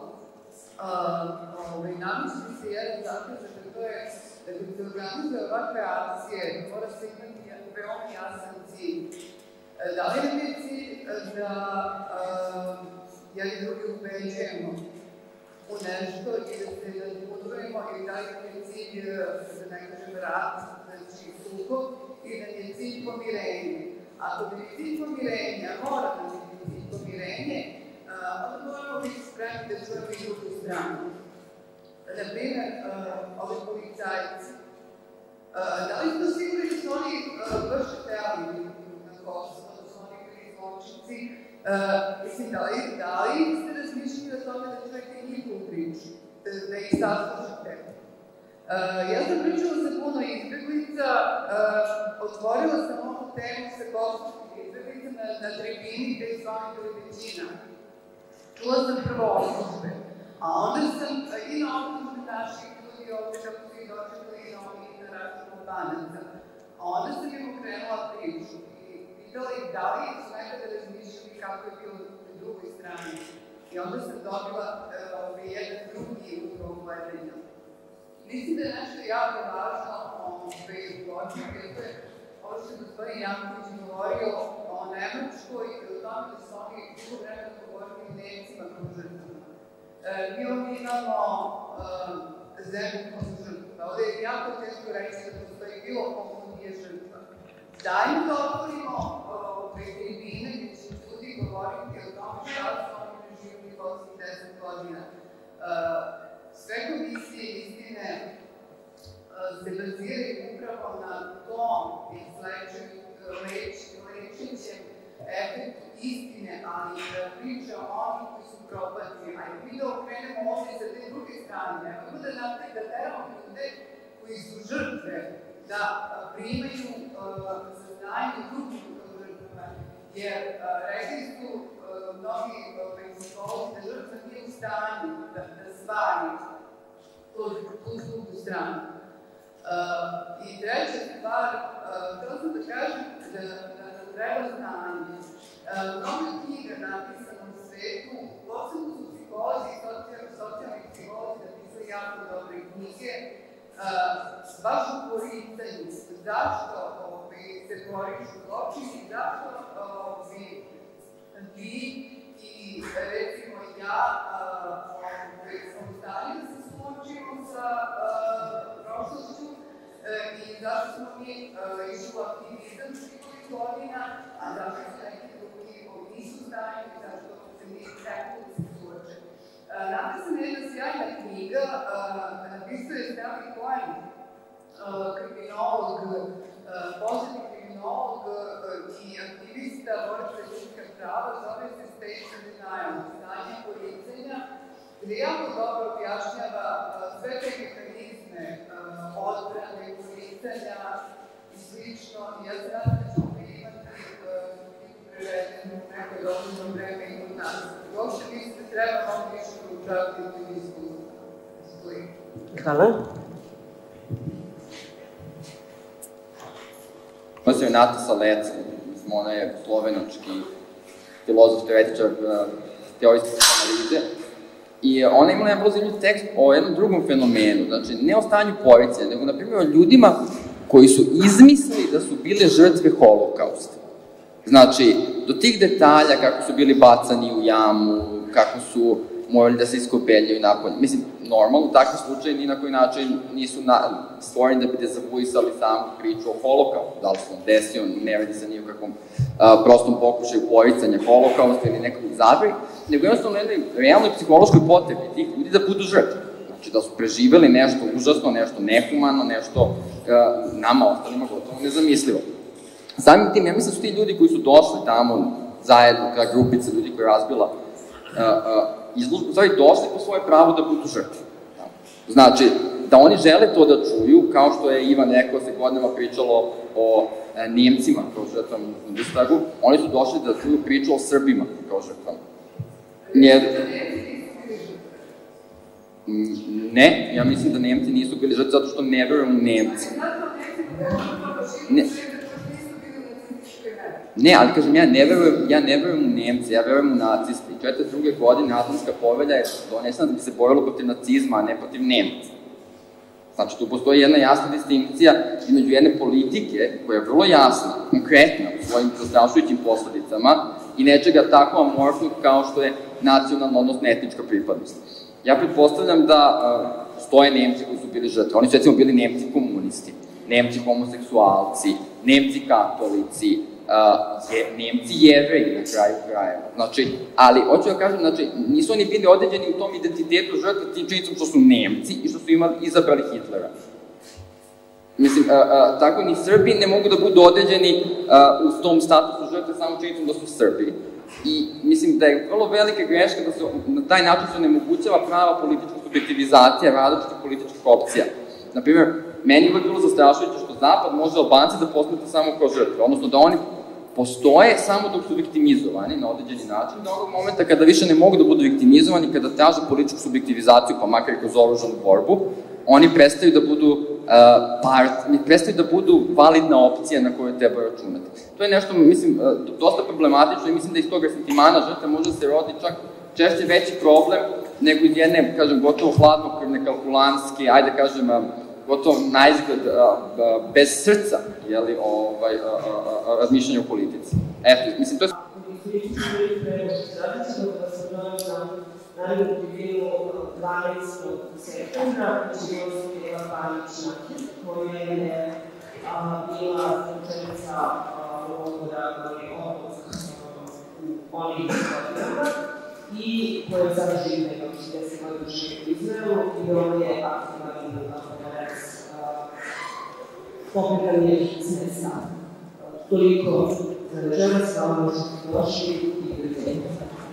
nameći se jedan zaključak, a to je da kad se organizuje ovakve akcije, mora se imati veoma jasan cilj. Da li nam je cilj da jedni drugi ubeđujemo u nešto i da se udvojimo, ili da li nam je cilj, da ne kažem rat, znači sukob, i da je cilj pomirenje. Ako bi je cilj pomirenja, mora da je cilj pomirenje, onda moramo biti spremni da čujemo i drugu stranu. Naprimer, ovi policajci. Da li smo sigurni da su oni baš hteli na Kosovo, da su oni bili zločinci? Mislim, da li ste razmišljali o tome da čujete njihovu priču, da ih saslušate? Ja sam pričala sa puno izbeglica, otvorila sam ovu temu sa kosovskim izbeglicama na tribini gde su oni bili većina. Čula sam prvo oslužbe, a onda sam i na oslužbe naših ljudi ovde kako su ih dočekali i na onih na račun Albanaca. A onda sam im okrenula priču i pitala ih da li su nekada razmišljali kako je bilo na drugoj strani. I onda sam dobila jedan drugi upravo gledanja. Mislim da je nešto jako važno u godinu, jer to je ovo što je gospodin Janković govorio o Nemačkoj i o tome da su oni dugo vremena govorili Nemcima kao žrtvama. Mi ovdje imamo zemlju kao žrtva. Ovdje je jako teško reći da postoji bilo ko nije žrtva. Dajmo da otvorimo tribine gdje će ljudi govoriti o tome šta su oni preživili posljednjih 10 godina. Sve komisije istine se baziraju upravo na tom lečećem efektu istine, ali priča o onih koji su propatili. Ajde, mi da okrenemo ovdje sa te druge strane. Nemojmo da teramo ljude koji su žrtve, da primaju saznanje drugih žrtvama, jer rekli su mnogi psiholozi da žrtva nije u stanju da stvari tu drugu stranu. I treća stvar, htjela sam da kažem da treba znanje. Mnogo knjiga napisano u svetu, posebno su psiholozi i socijalni psiholozi napisali jako dobre knjige, baš u poricanju, zašto se poriču zločini, zašto vi i recimo ja sam u stanju da se suočimo sa prošlošću i zašto smo mi išli u aktivizam svih godina, a zašto su neki drugi koji nisu u stanju i zašto se nisu nekako da se suoče. Napisana je jedna sjajna knjiga, napisao je Stanley Cohen, kriminolog, poznati kriminolog i aktivista borac za ljudska prava, zove se State of Denial, stanje poricanja, gde jako dobro objašnjava sve te mehanizme odbrane, poricanja i slično. I ja se nadam da ćemo imati prevedenu neko dovoljno vreme i od nas. Uopšte mislim da treba malo više proučavati u tim iskustvu. Hvala. Ono je Nataša Lec, ona je slovenački filozof, teoretičar teorijske analize. I ona je imala jedan vrlo zanimljiv tekst o jednom drugom fenomenu, znači ne o stanju poricanja, nego na primjer o ljudima koji su izmislili da su bile žrtve holokausta. Znači, do tih detalja kako su bili bacani u jamu, kako su morali da se iskobeljaju napolje. Mislim, normalno, takvi slučaje ni na koji način nisu stvoreni da bi dezavuisali samu priču o holokaustu. Da li se on desio, ne radi se ni o kakvom prostom pokušaju poricanja holokausta ili nekog zabri, nego jednostavno jednoj realnoj psihološkoj potrebi tih ljudi da budu žrtve. Znači, da su preživeli nešto užasno, nešto nehumano, nešto nama ostalima gotovo nezamislivo. Samim tim, ja mislim da su ti ljudi koji su došli tamo zajedno, kao grupica ljudi koja je razbila izložbu, u stvari došli po svoje pravo da budu žrtve. Znači, da oni žele to da čuju, kao što je Ivan rekao, se godinama pričalo o Nemcima kao žrtvama u Bundestagu, oni su došli da čuju priču o Srbima kao žrtvama. Ne, ja mislim da Nemci nisu bili žrtve zato što ne verujem u Nemci. Ne, ali kažem, ja ne verujem u Nemci, ja verujem u naciste. 1942. godine Atomska povelja je donesena da bi se borilo protiv nacizma, a ne protiv Nemca. Znači, tu postoji jedna jasna distinkcija između jedne politike, koja je vrlo jasna, konkretna u svojim zastrašujućim posledicama, i nečega tako amorfnog kao što je nacionalna, odnosno etnička pripadnost. Ja pretpostavljam da stoje Nemci koji su bili žrtve. Oni su recimo bili Nemci komunisti, Nemci homoseksualci, Nemci katolici, Nemci jevreji na kraju krajeva. Znači, ali, hoću da kažem, znači, nisu oni bili određeni u tom identitetu žrtve tim činjenicom što su Nemci i što su izabrali Hitlera. Mislim, tako ni Srbi ne mogu da budu određeni u tom statusu žrtve samo činjenicom da su Srbi. I mislim da je vrlo velika greška da se na taj način se onemogućava prava politička subjektivizacija različitih političkih opcija. Naprimjer, meni je uvek bilo zastrašujuće što Zapad može Albance da posmatra samo kao žrtve, odnosno da oni postoje samo dok su viktimizovani na određeni način, do onog momenta kada više ne mogu da budu viktimizovani, kada traže političku subjektivizaciju, pa makar i kroz oružanu borbu, oni prestaju da budu validna opcija na koju treba računati. To je nešto, mislim, dosta problematično i mislim da iz toga sentimana žrtve može se rodi čak češće veći problem nego iz jedne, kažem, gotovo hladnokrvne, kalkulantske, ajde kažem, gotovo naizgled bez srca, jeli, razmišljanje o politici. Eto, mislim, to je... Naravno, u bilo 12. septembra, znači je bila panična, koja je bila učenica logora koji otok u onih godinama i koja sada živi nekako 60 godina živi u Izraelu i on je aktivan borac pokretanjem smesa. Toliko za večeras, hvala vam što ste došli i vidite.